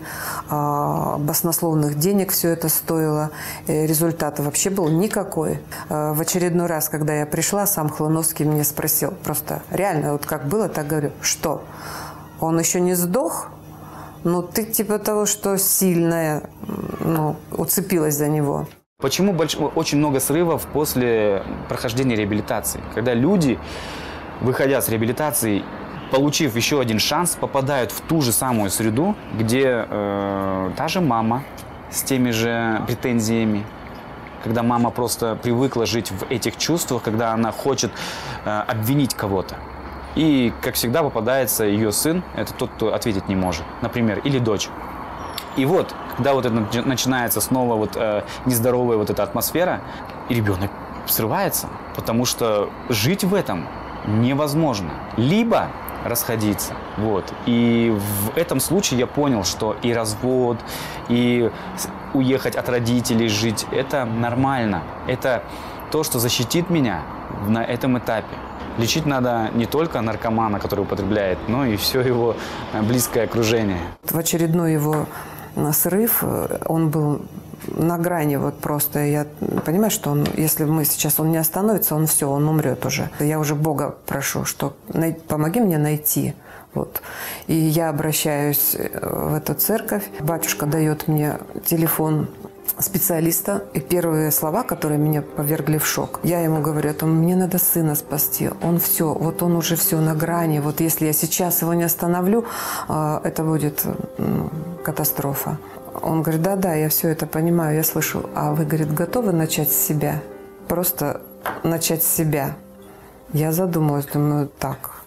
Баснословных денег все это стоило. Результата вообще был никакой. В очередной раз, когда я пришла, сам Хлуновский меня спросил. Просто реально, вот как было, так говорю. Что? Он еще не сдох? Ну, ты типа того, что сильная, ну, уцепилась за него. Почему очень много срывов после прохождения реабилитации? Когда люди, выходя с реабилитации, получив еще один шанс, попадают в ту же самую среду, где та же мама с теми же претензиями, когда мама просто привыкла жить в этих чувствах, когда она хочет обвинить кого-то. И, как всегда, попадается ее сын, это тот, кто ответить не может, например, или дочь. И вот, когда вот это начинается снова вот нездоровая вот эта атмосфера, и ребенок срывается, потому что жить в этом невозможно. Либо расходиться, вот. И в этом случае я понял, что и развод, и уехать от родителей, жить, это нормально. Это то, что защитит меня на этом этапе. Лечить надо не только наркомана, который употребляет, но и все его близкое окружение. В очередной его срыв, он был на грани вот просто. Я понимаю, что он, если он не остановится, он умрет уже. Я уже Бога прошу, что помоги мне найти. Вот. И я обращаюсь в эту церковь. Батюшка дает мне телефон специалиста, и первые слова, которые меня повергли в шок. Я ему говорю, мне надо сына спасти. Он уже все на грани. Вот если я сейчас его не остановлю, это будет катастрофа. Он говорит, да, я все это понимаю, я слышу. А вы, говорит, готовы начать с себя? Просто начать с себя. Я задумалась, думаю, так.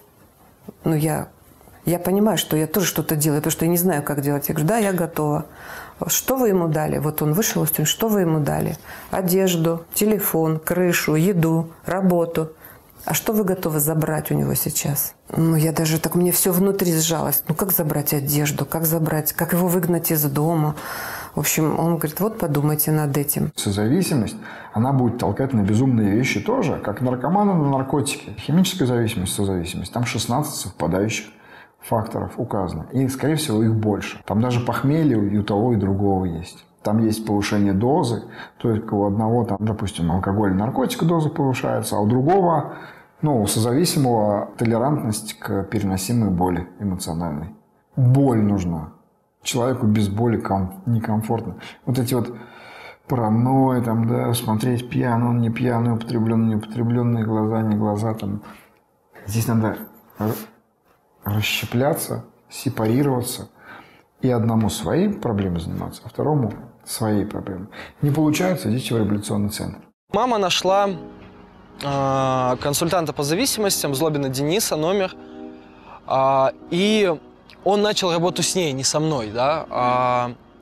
Я понимаю, что я тоже что-то делаю, потому что я не знаю, как делать. Я говорю, да, я готова. Что вы ему дали? Вот он вышел из тюрьмы, что вы ему дали? Одежду, телефон, крышу, еду, работу. А что вы готовы забрать у него сейчас? Я даже так, мне все внутри сжалось. Как забрать одежду, как его выгнать из дома? В общем, он говорит, вот подумайте над этим. Созависимость, она будет толкать на безумные вещи тоже, как наркоманы на наркотики. Химическая зависимость, созависимость, там 16 совпадающих факторов указано. И, скорее всего, их больше. Там даже похмелье и у того, и другого есть. Там есть повышение дозы. Только у одного, там, допустим, алкоголь и наркотик доза повышается, а у другого, у созависимого толерантность к переносимой боли эмоциональной. Боль нужна. Человеку без боли некомфортно. Вот эти вот паранойи, смотреть пьяный, он не пьяный, употребленный, неупотребленные глаза, не глаза. Здесь надо расщепляться, сепарироваться и одному своей проблемой заниматься, а второму своей проблемой. Не получается, идите в реабилитационный центр. Мама нашла консультанта по зависимостям, Злобина Дениса, номер, и он начал работу с ней, не со мной, да.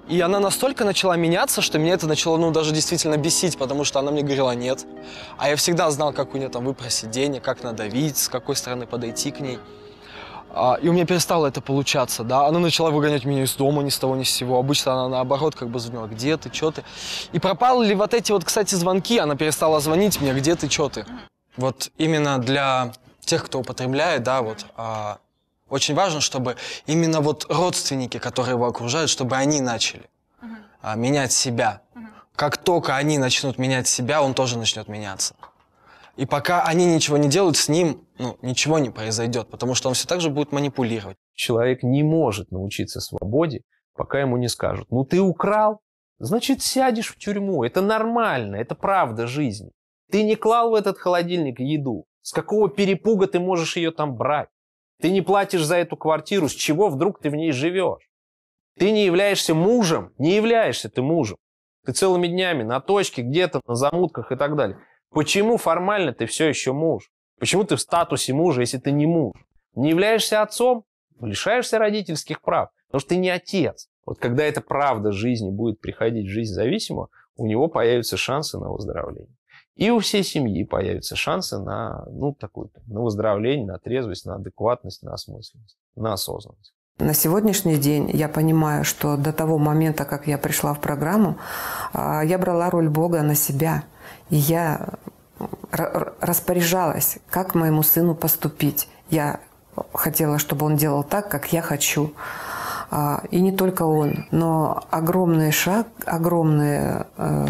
И она настолько начала меняться, что меня это начало, ну, даже действительно бесить, потому что она мне говорила «нет». А я всегда знал, как у нее там выпросить денег, как надавить, с какой стороны подойти к ней. И у меня перестало это получаться, да. Она начала выгонять меня из дома ни с того ни с сего. Обычно она наоборот как бы звонила: где ты, что ты. И пропали ли вот эти вот, кстати, звонки? Она перестала звонить мне: где ты, что ты. Вот именно для тех, кто употребляет, да, вот, очень важно, чтобы именно вот родственники, которые его окружают, чтобы они начали менять себя. Как только они начнут менять себя, он тоже начнет меняться. И пока они ничего не делают с ним, ну, ничего не произойдет, потому что он все так же будет манипулировать. Человек не может научиться свободе, пока ему не скажут: ну ты украл, значит сядешь в тюрьму. Это нормально, это правда жизни. Ты не клал в этот холодильник еду. С какого перепуга ты можешь ее там брать? Ты не платишь за эту квартиру, с чего вдруг ты в ней живешь? Ты не являешься мужем, не являешься ты мужем. Ты целыми днями на точке, где-то на замутках и так далее. Почему формально ты все еще муж? Почему ты в статусе мужа, если ты не муж? Не являешься отцом, лишаешься родительских прав, потому что ты не отец. Вот когда эта правда жизни будет приходить в жизнь зависимого, у него появятся шансы на выздоровление. И у всей семьи появятся шансы на, ну, такую, на выздоровление, на трезвость, на адекватность, на осмысленность, на осознанность. На сегодняшний день я понимаю, что до того момента, как я пришла в программу, я брала роль Бога на себя. И я распоряжалась, как моему сыну поступить. Я хотела, чтобы он делал так, как я хочу. И не только он, но огромный шаг, огромные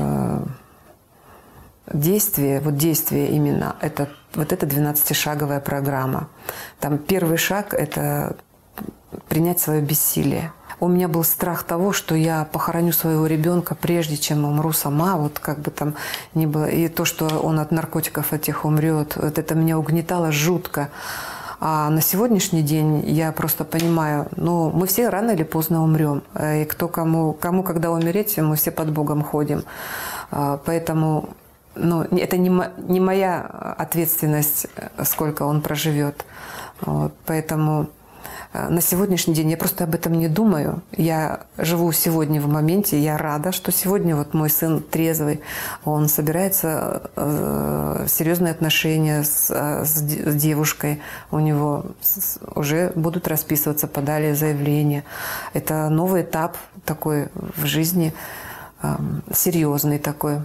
действия, вот действие именно, это 12-шаговая программа. Там первый шаг – это принять свое бессилие. У меня был страх того, что я похороню своего ребенка, прежде чем умру сама, вот как бы там ни было. И то, что он от наркотиков этих умрет, вот это меня угнетало жутко. А на сегодняшний день я просто понимаю, ну, мы все рано или поздно умрем. И кому когда умереть, мы все под Богом ходим. Поэтому, ну, это не моя ответственность, сколько он проживет. Вот, поэтому на сегодняшний день я просто об этом не думаю. Я живу сегодня в моменте. Я рада, что сегодня вот мой сын трезвый. Он собирается в серьезные отношения с девушкой. У него уже будут расписываться, подали заявление. Это новый этап такой в жизни, серьезный такой.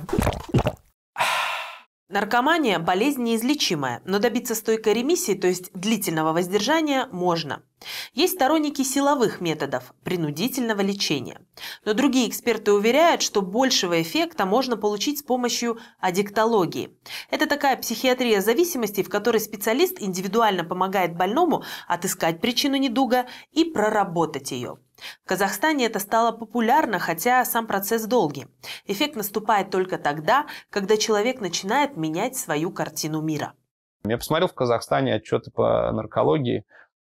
Наркомания – болезнь неизлечимая, но добиться стойкой ремиссии, то есть длительного воздержания, можно. Есть сторонники силовых методов принудительного лечения. Но другие эксперты уверяют, что большего эффекта можно получить с помощью аддиктологии. Это такая психиатрия зависимости, в которой специалист индивидуально помогает больному отыскать причину недуга и проработать ее. В Казахстане это стало популярно, хотя сам процесс долгий. Эффект наступает только тогда, когда человек начинает менять свою картину мира. Я посмотрел в Казахстане отчеты по наркологии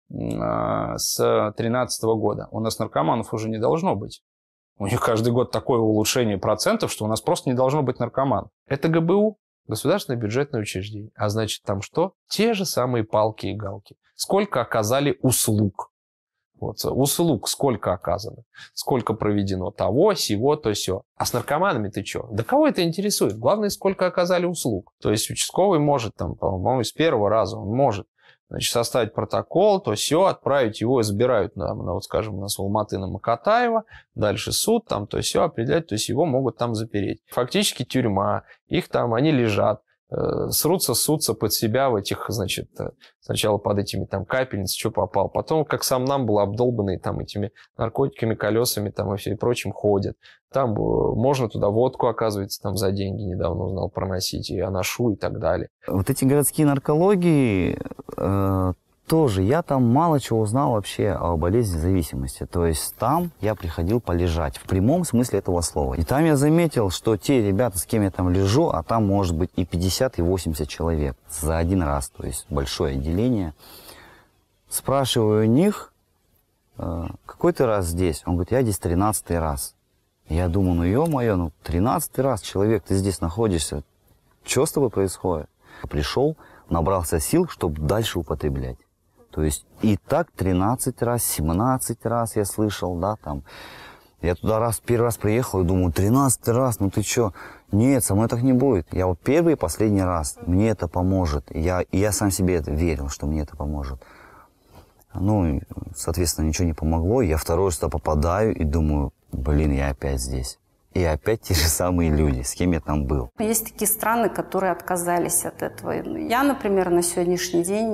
с 2013 года. У нас наркоманов уже не должно быть. У них каждый год такое улучшение процентов, что у нас просто не должно быть наркоманов. Это ГБУ, государственное бюджетное учреждение. А значит, там что? Те же самые палки и галки. Сколько оказали услуг? Вот, услуг сколько оказано, сколько проведено того, сего, то сё. А с наркоманами ты что? Да кого это интересует? Главное, сколько оказали услуг. То есть участковый может, там, по-моему, с первого раза он может, значит, составить протокол, то сё, отправить его, забирают на вот, скажем, на Алматы, на Макатаева, дальше суд, там, то сё, определять, то есть его могут там запереть. Фактически тюрьма, их там, они лежат. Ссутся под себя в этих, значит, сначала под этими там капельницами, что попал, потом как сам нам был обдолбанный там этими наркотиками, колесами там и все и прочим ходят. Там можно туда водку, оказывается, там за деньги, недавно узнал, проносить, и аношу и так далее. Вот эти городские наркологии, тоже я там мало чего узнал вообще о болезни зависимости. То есть там я приходил полежать, в прямом смысле этого слова. И там я заметил, что те ребята, с кем я там лежу, а там может быть и 50, и 80 человек за один раз, то есть большое отделение. Спрашиваю у них, какой ты раз здесь? Он говорит, я здесь 13-й раз. Я думаю, ну ё-моё, ну 13-й раз человек, ты здесь находишься. Что с тобой происходит? Пришел, набрался сил, чтобы дальше употреблять. То есть и так 13 раз, 17 раз я слышал, да, там. Я туда первый раз приехал и думаю, 13-й раз, ну ты чё? Нет, со мной так не будет. Я вот первый и последний раз, мне это поможет. И я сам себе это верил, что мне это поможет. Ну, соответственно, ничего не помогло. Я второй раз туда попадаю и думаю, блин, я опять здесь. И опять те же самые люди, с кем я там был. Есть такие страны, которые отказались от этого. Я, например, на сегодняшний день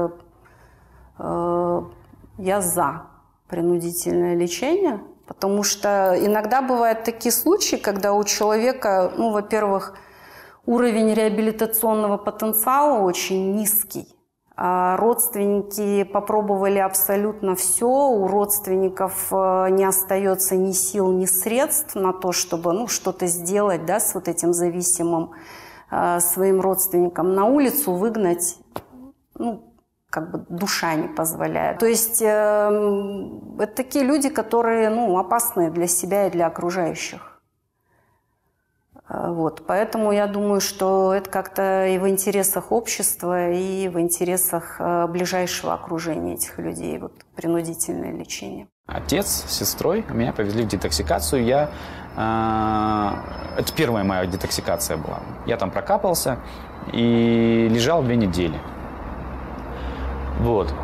я за принудительное лечение, потому что иногда бывают такие случаи, когда у человека, ну, во-первых, уровень реабилитационного потенциала очень низкий. А родственники попробовали абсолютно все, у родственников не остается ни сил, ни средств на то, чтобы, ну, что-то сделать, да, с вот этим зависимым своим родственникам. На улицу выгнать, ну, как бы душа не позволяет. То есть это такие люди, которые, ну, опасны для себя и для окружающих. Вот. Поэтому я думаю, что это как-то и в интересах общества, и в интересах ближайшего окружения этих людей, вот, принудительное лечение. Отец с сестрой меня повезли в детоксикацию. Это первая моя детоксикация была. Я там прокапался и лежал 2 недели. Вот.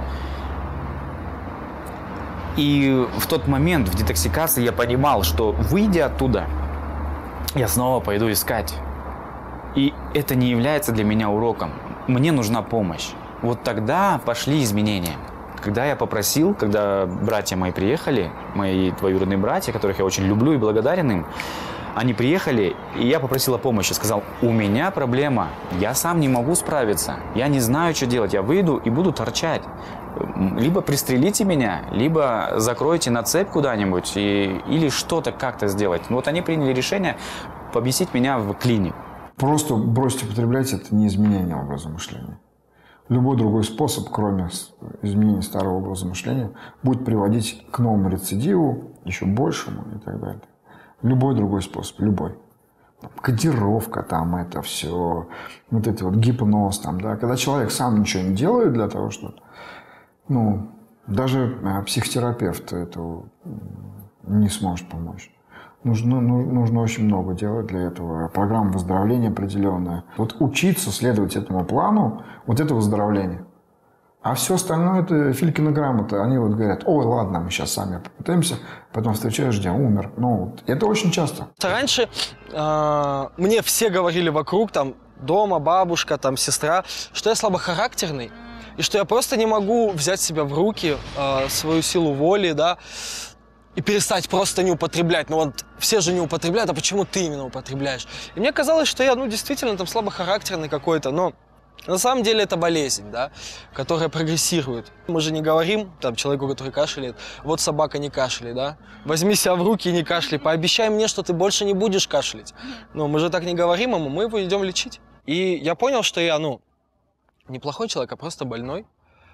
И в тот момент в детоксикации я понимал, что, выйдя оттуда, я снова пойду искать. И это не является для меня уроком. Мне нужна помощь. Вот тогда пошли изменения. Когда я попросил, когда братья мои приехали, мои двоюродные братья, которых я очень люблю и благодарен им, они приехали, и я попросил о помощи. Сказал, у меня проблема, я сам не могу справиться, я не знаю, что делать, я выйду и буду торчать. Либо пристрелите меня, либо закройте на цепь куда-нибудь, или что-то как-то сделать. Вот они приняли решение поместить меня в клинику. Просто бросить употреблять – это не изменение образа мышления. Любой другой способ, кроме изменения старого образа мышления, будет приводить к новому рецидиву, еще большему и так далее. Любой другой способ, любой. Кодировка там, это все, вот это вот гипноз там, да. Когда человек сам ничего не делает для того, чтобы, ну, даже психотерапевт этого не сможет помочь. Нужно очень много делать для этого. Программа выздоровления определенная. Вот учиться следовать этому плану, вот это выздоровление. А все остальное это Филькина грамота. Они вот говорят, ой, ладно, мы сейчас сами попытаемся, потом встречаешь, где умер. Ну, это очень часто. Раньше мне все говорили вокруг, там, дома, бабушка, там, сестра, что я слабохарактерный, и что я просто не могу взять себя в руки, свою силу воли, да, и перестать просто не употреблять. Ну вот все же не употребляют, а почему ты именно употребляешь? И мне казалось, что я, ну, действительно там слабохарактерный какой-то, но на самом деле это болезнь, да, которая прогрессирует. Мы же не говорим там человеку, который кашляет, вот собака не кашляет, да, возьми себя в руки и не кашляй, пообещай мне, что ты больше не будешь кашлять. Но мы же так не говорим ему, мы его идем лечить. И я понял, что я, ну, неплохой человек, а просто больной.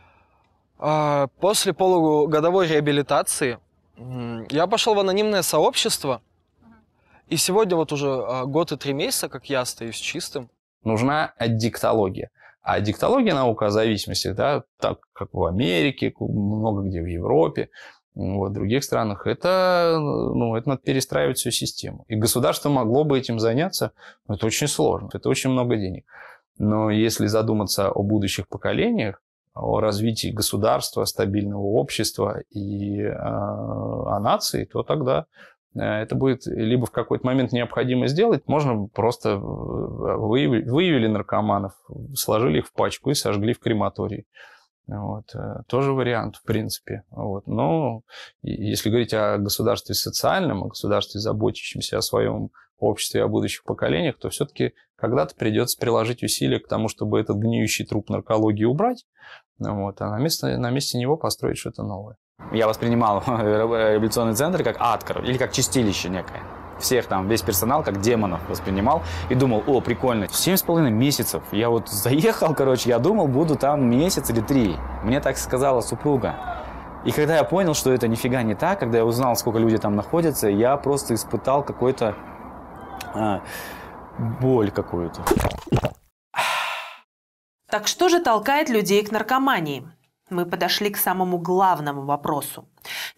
После полугодовой реабилитации я пошел в анонимное сообщество, и сегодня вот уже год и 3 месяца, как я остаюсь чистым. Нужна аддиктология. А аддиктология, наука о зависимости, да, так как в Америке, много где в Европе, вот, в других странах, это надо перестраивать всю систему. И государство могло бы этим заняться, но это очень сложно, это очень много денег. Но если задуматься о будущих поколениях, о развитии государства, стабильного общества и о нации, то тогда это будет либо в какой-то момент необходимо сделать, можно просто выявили наркоманов, сложили их в пачку и сожгли в крематории. Вот. Тоже вариант, в принципе. Вот. Но если говорить о государстве социальном, о государстве, заботящемся о своем обществе и о будущих поколениях, то все-таки когда-то придется приложить усилия к тому, чтобы этот гниющий труп наркологии убрать, вот, а на месте него построить что-то новое. Я воспринимал реабилитационный центр как ад, или как чистилище некое. Всех там, весь персонал как демонов воспринимал и думал, о, прикольно. 7,5 месяцев я вот заехал, я думал, буду там месяц или 3. Мне так сказала супруга. И когда я понял, что это нифига не так, когда я узнал, сколько людей там находятся, я просто испытал какой-то боль какую-то. Так что же толкает людей к наркомании? Мы подошли к самому главному вопросу.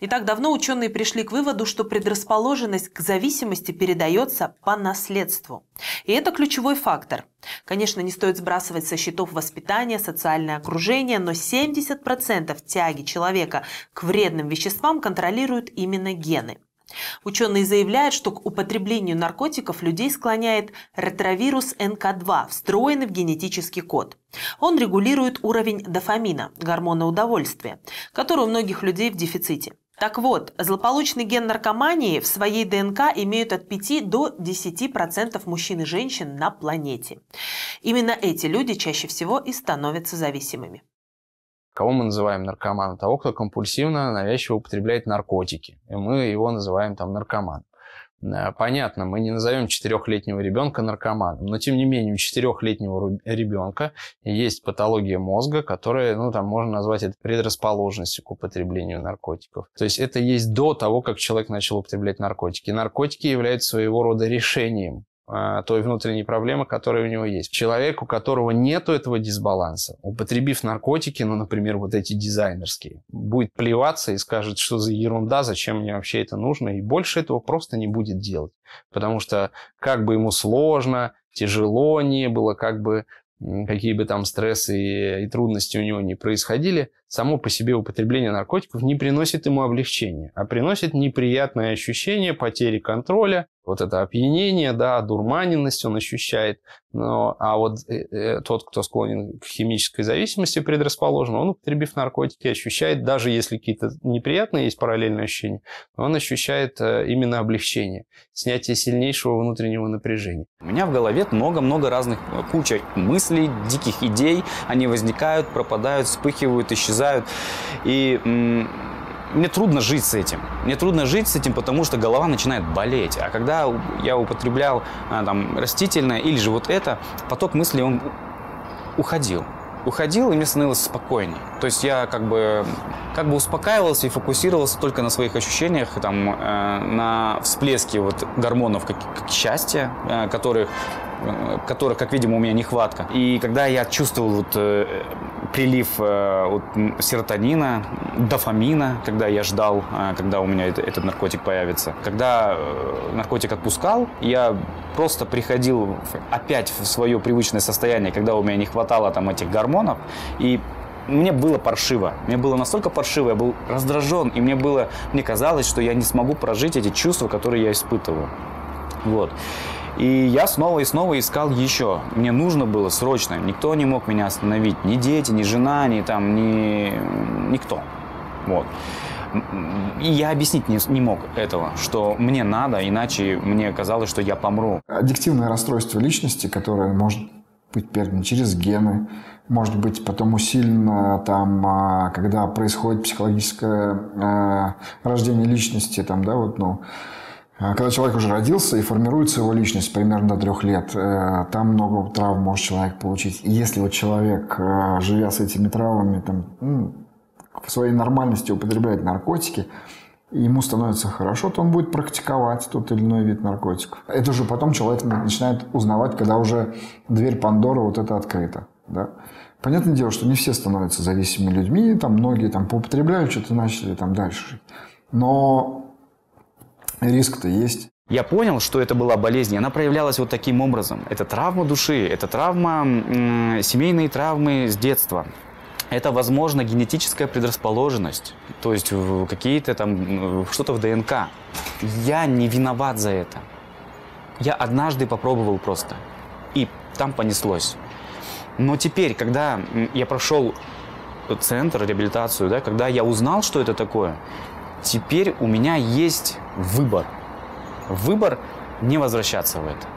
Не так давно ученые пришли к выводу, что предрасположенность к зависимости передается по наследству. И это ключевой фактор. Конечно, не стоит сбрасывать со счетов воспитание, социальное окружение, но 70% тяги человека к вредным веществам контролируют именно гены. Ученые заявляют, что к употреблению наркотиков людей склоняет ретровирус НК2, встроенный в генетический код. Он регулирует уровень дофамина, гормона удовольствия, который у многих людей в дефиците. Так вот, злополучный ген наркомании в своей ДНК имеют от 5 до 10% мужчин и женщин на планете. Именно эти люди чаще всего и становятся зависимыми. Кого мы называем наркоманом? Того, кто компульсивно, навязчиво употребляет наркотики. И мы его называем там наркоманом. Понятно, мы не назовем 4-летнего ребенка наркоманом, но тем не менее у 4-летнего ребенка есть патология мозга, которая, там можно назвать это предрасположенностью к употреблению наркотиков. То есть это есть до того, как человек начал употреблять наркотики. Наркотики являются своего рода решением той внутренней проблемы, которая у него есть. Человек, у которого нету этого дисбаланса, употребив наркотики, например, вот эти дизайнерские, будет плеваться и скажет, что за ерунда, зачем мне вообще это нужно, и больше этого просто не будет делать. Потому что как бы ему сложно, тяжело не было, как бы какие бы там стрессы и трудности у него не происходили, само по себе употребление наркотиков не приносит ему облегчения, а приносит неприятное ощущение потери контроля, вот это опьянение, одурманенность он ощущает. А вот тот, кто склонен к химической зависимости, предрасположен, он, употребив наркотики, ощущает, даже если какие-то неприятные есть параллельные ощущения, он ощущает именно облегчение, снятие сильнейшего внутреннего напряжения. У меня в голове много-много разных, куча мыслей, диких идей. Они возникают, пропадают, вспыхивают, исчезают. И мне трудно жить с этим. Мне трудно жить с этим, потому что голова начинает болеть. А когда я употреблял растительное или же вот это, поток мыслей, он уходил. Уходил, и мне становилось спокойнее. То есть я как бы успокаивался и фокусировался только на своих ощущениях, на всплеске гормонов как счастья, которых, как видимо, у меня нехватка. И когда я чувствовал прилив серотонина, дофамина, когда я ждал, когда у меня этот наркотик появится. Когда наркотик отпускал, я просто приходил опять в свое привычное состояние, когда у меня не хватало этих гормонов, и мне было паршиво. Мне было настолько паршиво, я был раздражен, и мне казалось, что я не смогу прожить эти чувства, которые я испытываю. Вот. И я снова и снова искал еще. Мне нужно было срочно. Никто не мог меня остановить. Ни дети, ни жена, никто. Вот. И я объяснить не мог этого, что мне надо, иначе мне казалось, что я помру. Аддиктивное расстройство личности, которое может быть передано через гены, может быть потом усилено, когда происходит психологическое рождение личности, когда человек уже родился и формируется его личность примерно до 3 лет, там много травм может человек получить. И если человек, живя с этими травмами, в своей нормальности употребляет наркотики, и ему становится хорошо, то он будет практиковать тот или иной вид наркотиков. Это уже потом человек начинает узнавать, когда уже дверь Пандоры открыта. Да? Понятное дело, что не все становятся зависимыми людьми, многие поупотребляют что-то, начали дальше жить. Но риск-то есть. Я понял, что это была болезнь, и она проявлялась вот таким образом. Это травма души, это травма, семейные травмы с детства. Это, возможно, генетическая предрасположенность, то есть какие-то что-то в ДНК. Я не виноват за это. Я однажды попробовал просто, и там понеслось. Но теперь, когда я прошел центр, реабилитацию, когда я узнал, что это такое, теперь у меня есть выбор. Выбор не возвращаться в это.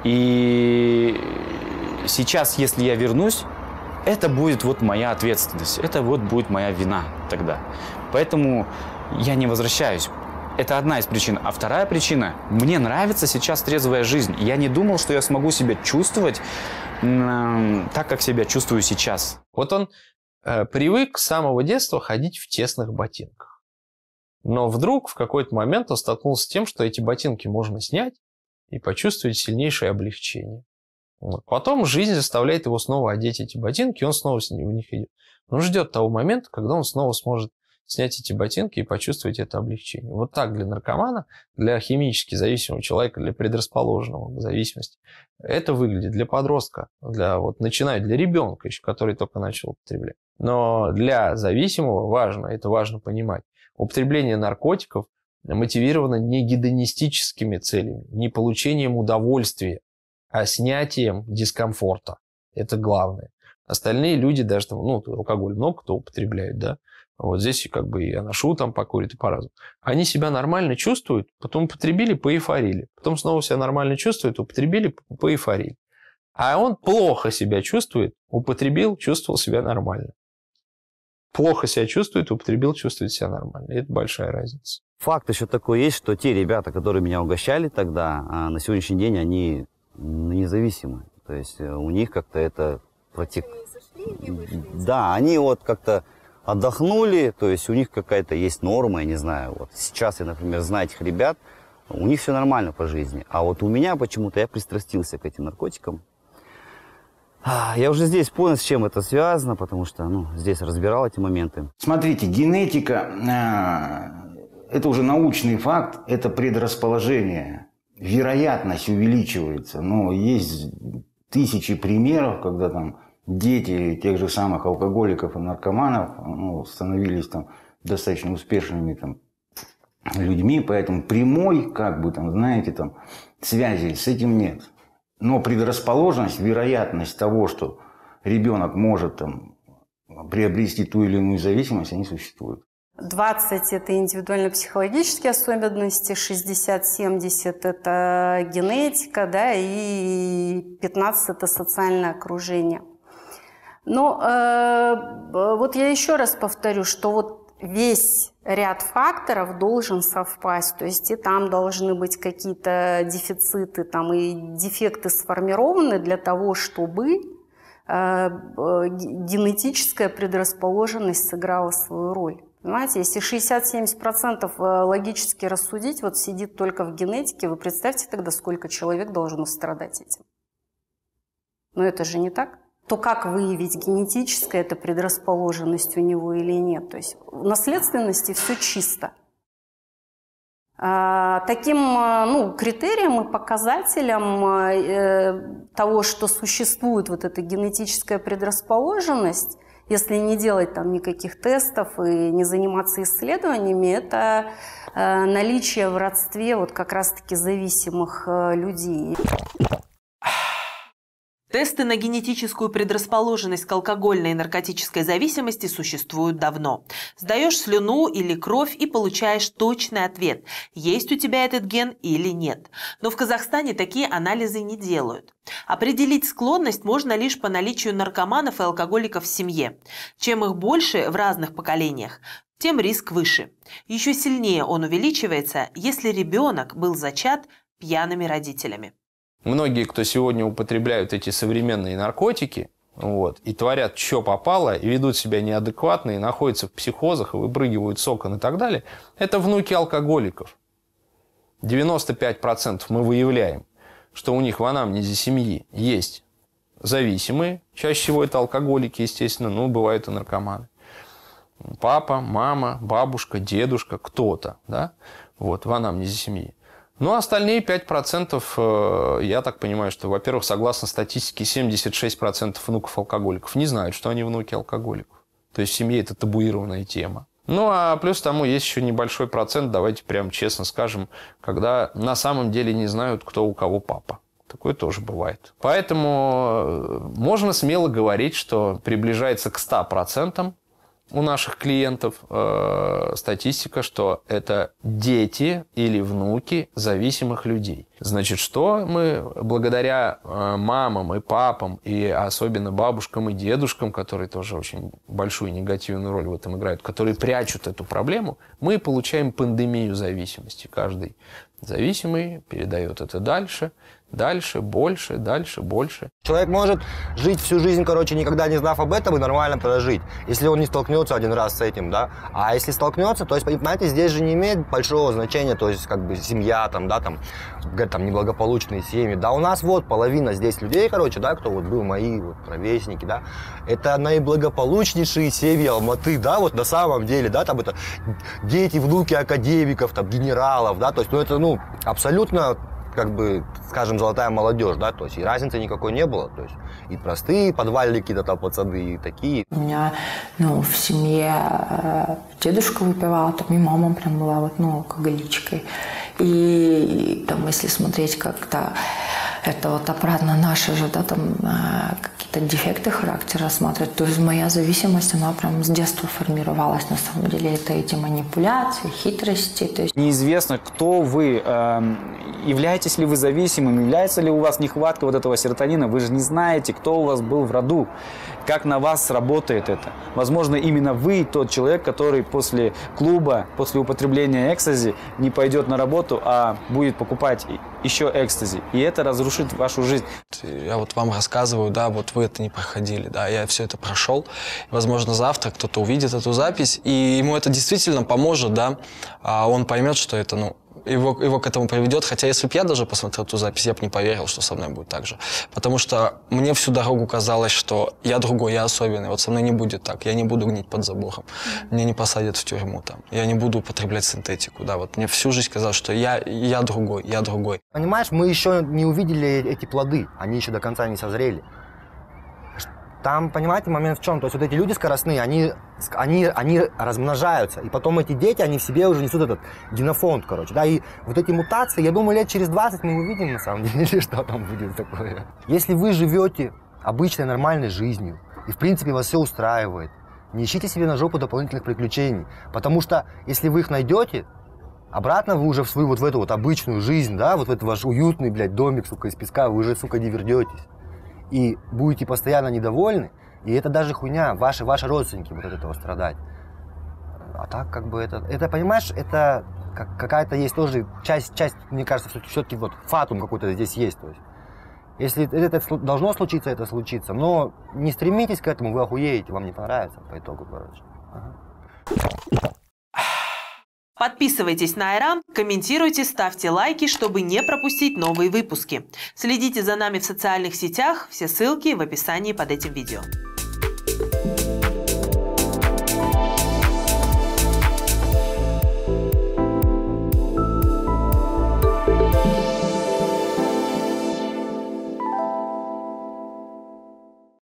И сейчас, если я вернусь, это будет моя ответственность, это будет моя вина тогда. Поэтому я не возвращаюсь. Это одна из причин. А вторая причина – мне нравится сейчас трезвая жизнь. Я не думал, что я смогу себя чувствовать так, как себя чувствую сейчас. Вот он привык с самого детства ходить в тесных ботинках. Но вдруг в какой-то момент он столкнулся с тем, что эти ботинки можно снять и почувствовать сильнейшее облегчение. Потом жизнь заставляет его снова одеть эти ботинки, и он снова в них идет. Он ждет того момента, когда он снова сможет снять эти ботинки и почувствовать это облегчение. Вот так для наркомана, для химически зависимого человека, для предрасположенного к зависимости, это выглядит для подростка, начиная для ребенка еще, который только начал употреблять. Но для зависимого важно понимать, употребление наркотиков мотивировано не гедонистическими целями, не получением удовольствия, а снятием дискомфорта. Это главное. Остальные люди, даже алкоголь много кто употребляет, да, вот здесь как бы и аношу там покурит, и по-разному. Они себя нормально чувствуют, потом употребили, поэйфорили. Потом снова себя нормально чувствуют, употребили, поэйфорили. А он плохо себя чувствует, употребил, чувствовал себя нормально. Плохо себя чувствует, употребил, чувствует себя нормально. Это большая разница. Факт еще такой есть, что те ребята, которые меня угощали тогда, на сегодняшний день они независимы. То есть у них как-то это Да, они вот как-то отдохнули, то есть у них какая-то есть норма, я не знаю. Вот сейчас я, например, знаю этих ребят, у них все нормально по жизни. А вот у меня почему-то я пристрастился к этим наркотикам. Я уже здесь понял, с чем это связано, потому что здесь разбирал эти моменты. Смотрите, генетика, это уже научный факт, это предрасположение. Вероятность увеличивается, но есть тысячи примеров, когда там дети тех же самых алкоголиков и наркоманов становились там достаточно успешными там людьми, поэтому прямой, связи с этим нет. Но предрасположенность, вероятность того, что ребенок может приобрести ту или иную зависимость, они существуют. 20 – это индивидуально-психологические особенности, 60-70 – это генетика, да, и 15 – это социальное окружение. Но вот я еще раз повторю, что вот весь ряд факторов должен совпасть, то есть и там должны быть какие-то дефициты, там и дефекты сформированы для того, чтобы генетическая предрасположенность сыграла свою роль. Понимаете, если 60-70% логически рассудить, вот сидит только в генетике, вы представьте тогда, сколько человек должно страдать этим. Но это же не так. То как выявить, генетическая это предрасположенность у него или нет? То есть в наследственности все чисто. Таким критерием и показателем того, что существует вот эта генетическая предрасположенность, если не делать там никаких тестов и не заниматься исследованиями, это наличие в родстве вот как раз-таки зависимых людей. Тесты на генетическую предрасположенность к алкогольной и наркотической зависимости существуют давно. Сдаешь слюну или кровь и получаешь точный ответ, есть у тебя этот ген или нет. Но в Казахстане такие анализы не делают. Определить склонность можно лишь по наличию наркоманов и алкоголиков в семье. Чем их больше в разных поколениях, тем риск выше. Еще сильнее он увеличивается, если ребенок был зачат пьяными родителями. Многие, кто сегодня употребляют эти современные наркотики, и творят, что попало, и ведут себя неадекватно, и находятся в психозах, и выпрыгивают с окон и так далее, это внуки алкоголиков. 95% мы выявляем, что у них в анамнезе семьи есть зависимые, чаще всего это алкоголики, естественно, бывают и наркоманы. Папа, мама, бабушка, дедушка, кто-то, да, в анамнезе семьи. Ну, остальные 5%, я так понимаю, что, во-первых, согласно статистике, 76% внуков алкоголиков не знают, что они внуки алкоголиков. То есть в семье это табуированная тема. Ну, а плюс тому есть еще небольшой процент, давайте прям честно скажем, когда на самом деле не знают, кто у кого папа. Такое тоже бывает. Поэтому можно смело говорить, что приближается к 100% у наших клиентов статистика, что это дети или внуки зависимых людей. Значит, что мы благодаря мамам и папам, и особенно бабушкам и дедушкам, которые тоже очень большую негативную роль в этом играют, которые прячут эту проблему, мы получаем пандемию зависимости каждый Зависимый передает это дальше, дальше, больше, дальше, больше. Человек может жить всю жизнь, короче, никогда не знав об этом и нормально прожить, если он не столкнется один раз с этим, да. А если столкнется, то есть, понимаете, здесь же не имеет большого значения, то есть, как бы, семья, там, да, там, говорят, там, неблагополучные семьи. Да, у нас вот половина здесь людей, короче, да, кто вот был мои вот ровесники, да, это наиблагополучнейшие семьи Алматы, да, вот на самом деле, да, там это дети, внуки академиков, там, генералов, да, то есть, ну, это, ну, абсолютно, как бы, скажем, золотая молодежь, да, то есть и разницы никакой не было, то есть и простые подвальники-то там пацаны, и такие. У меня, ну, в семье дедушка выпивал, там и мама прям была вот, ну, алкоголичкой. И там, если смотреть как-то это вот обратно наши же, да, там какие-то дефекты характера рассматривать, то есть моя зависимость, она прям с детства формировалась, на самом деле, это эти манипуляции, хитрости, то есть... Неизвестно, кто вы, являетесь ли вы зависимым, является ли у вас нехватка вот этого серотонина, вы же не знаете, кто у вас был в роду, как на вас сработает это. Возможно, именно вы тот человек, который после клуба, после употребления экстази не пойдет на работу, а будет покупать еще экстази. И это разрушит вашу жизнь. Я вот вам рассказываю, да, вот вы это не проходили, да, я все это прошел. Возможно, завтра кто-то увидит эту запись, и ему это действительно поможет, да, он поймет, что это, ну, его к этому приведет. Хотя если бы я даже посмотрел эту запись, я бы не поверил, что со мной будет так же. Потому что мне всю дорогу казалось, что я другой, я особенный. Вот со мной не будет так. Я не буду гнить под забором. Меня не посадят в тюрьму там. Я не буду употреблять синтетику. Да, вот мне всю жизнь казалось, что я другой, я другой. Понимаешь, мы еще не увидели эти плоды. Они еще до конца не созрели. Там, понимаете, момент в чем? То есть вот эти люди скоростные, они размножаются. И потом эти дети, они в себе уже несут этот генофонд, короче. Да, и вот эти мутации, я думаю, лет через 20 мы увидим, на самом деле, что там будет такое. Если вы живете обычной, нормальной жизнью, и, в принципе, вас все устраивает, не ищите себе на жопу дополнительных приключений. Потому что, если вы их найдете, обратно вы уже в свою вот в эту вот обычную жизнь, да, вот в этот ваш уютный, блядь, домик, сука, из песка, вы уже, сука, не вернетесь. И будете постоянно недовольны, и это даже хуйня, ваши родственники будут от этого страдать. А так, как бы, это понимаешь, это какая-то есть тоже часть, мне кажется, все-таки вот фатум какой-то здесь есть. То есть, если это должно случиться, это случится, но не стремитесь к этому, вы охуеете, вам не понравится по итогу, короче. Ага. Подписывайтесь на Айрам, комментируйте, ставьте лайки, чтобы не пропустить новые выпуски. Следите за нами в социальных сетях, все ссылки в описании под этим видео.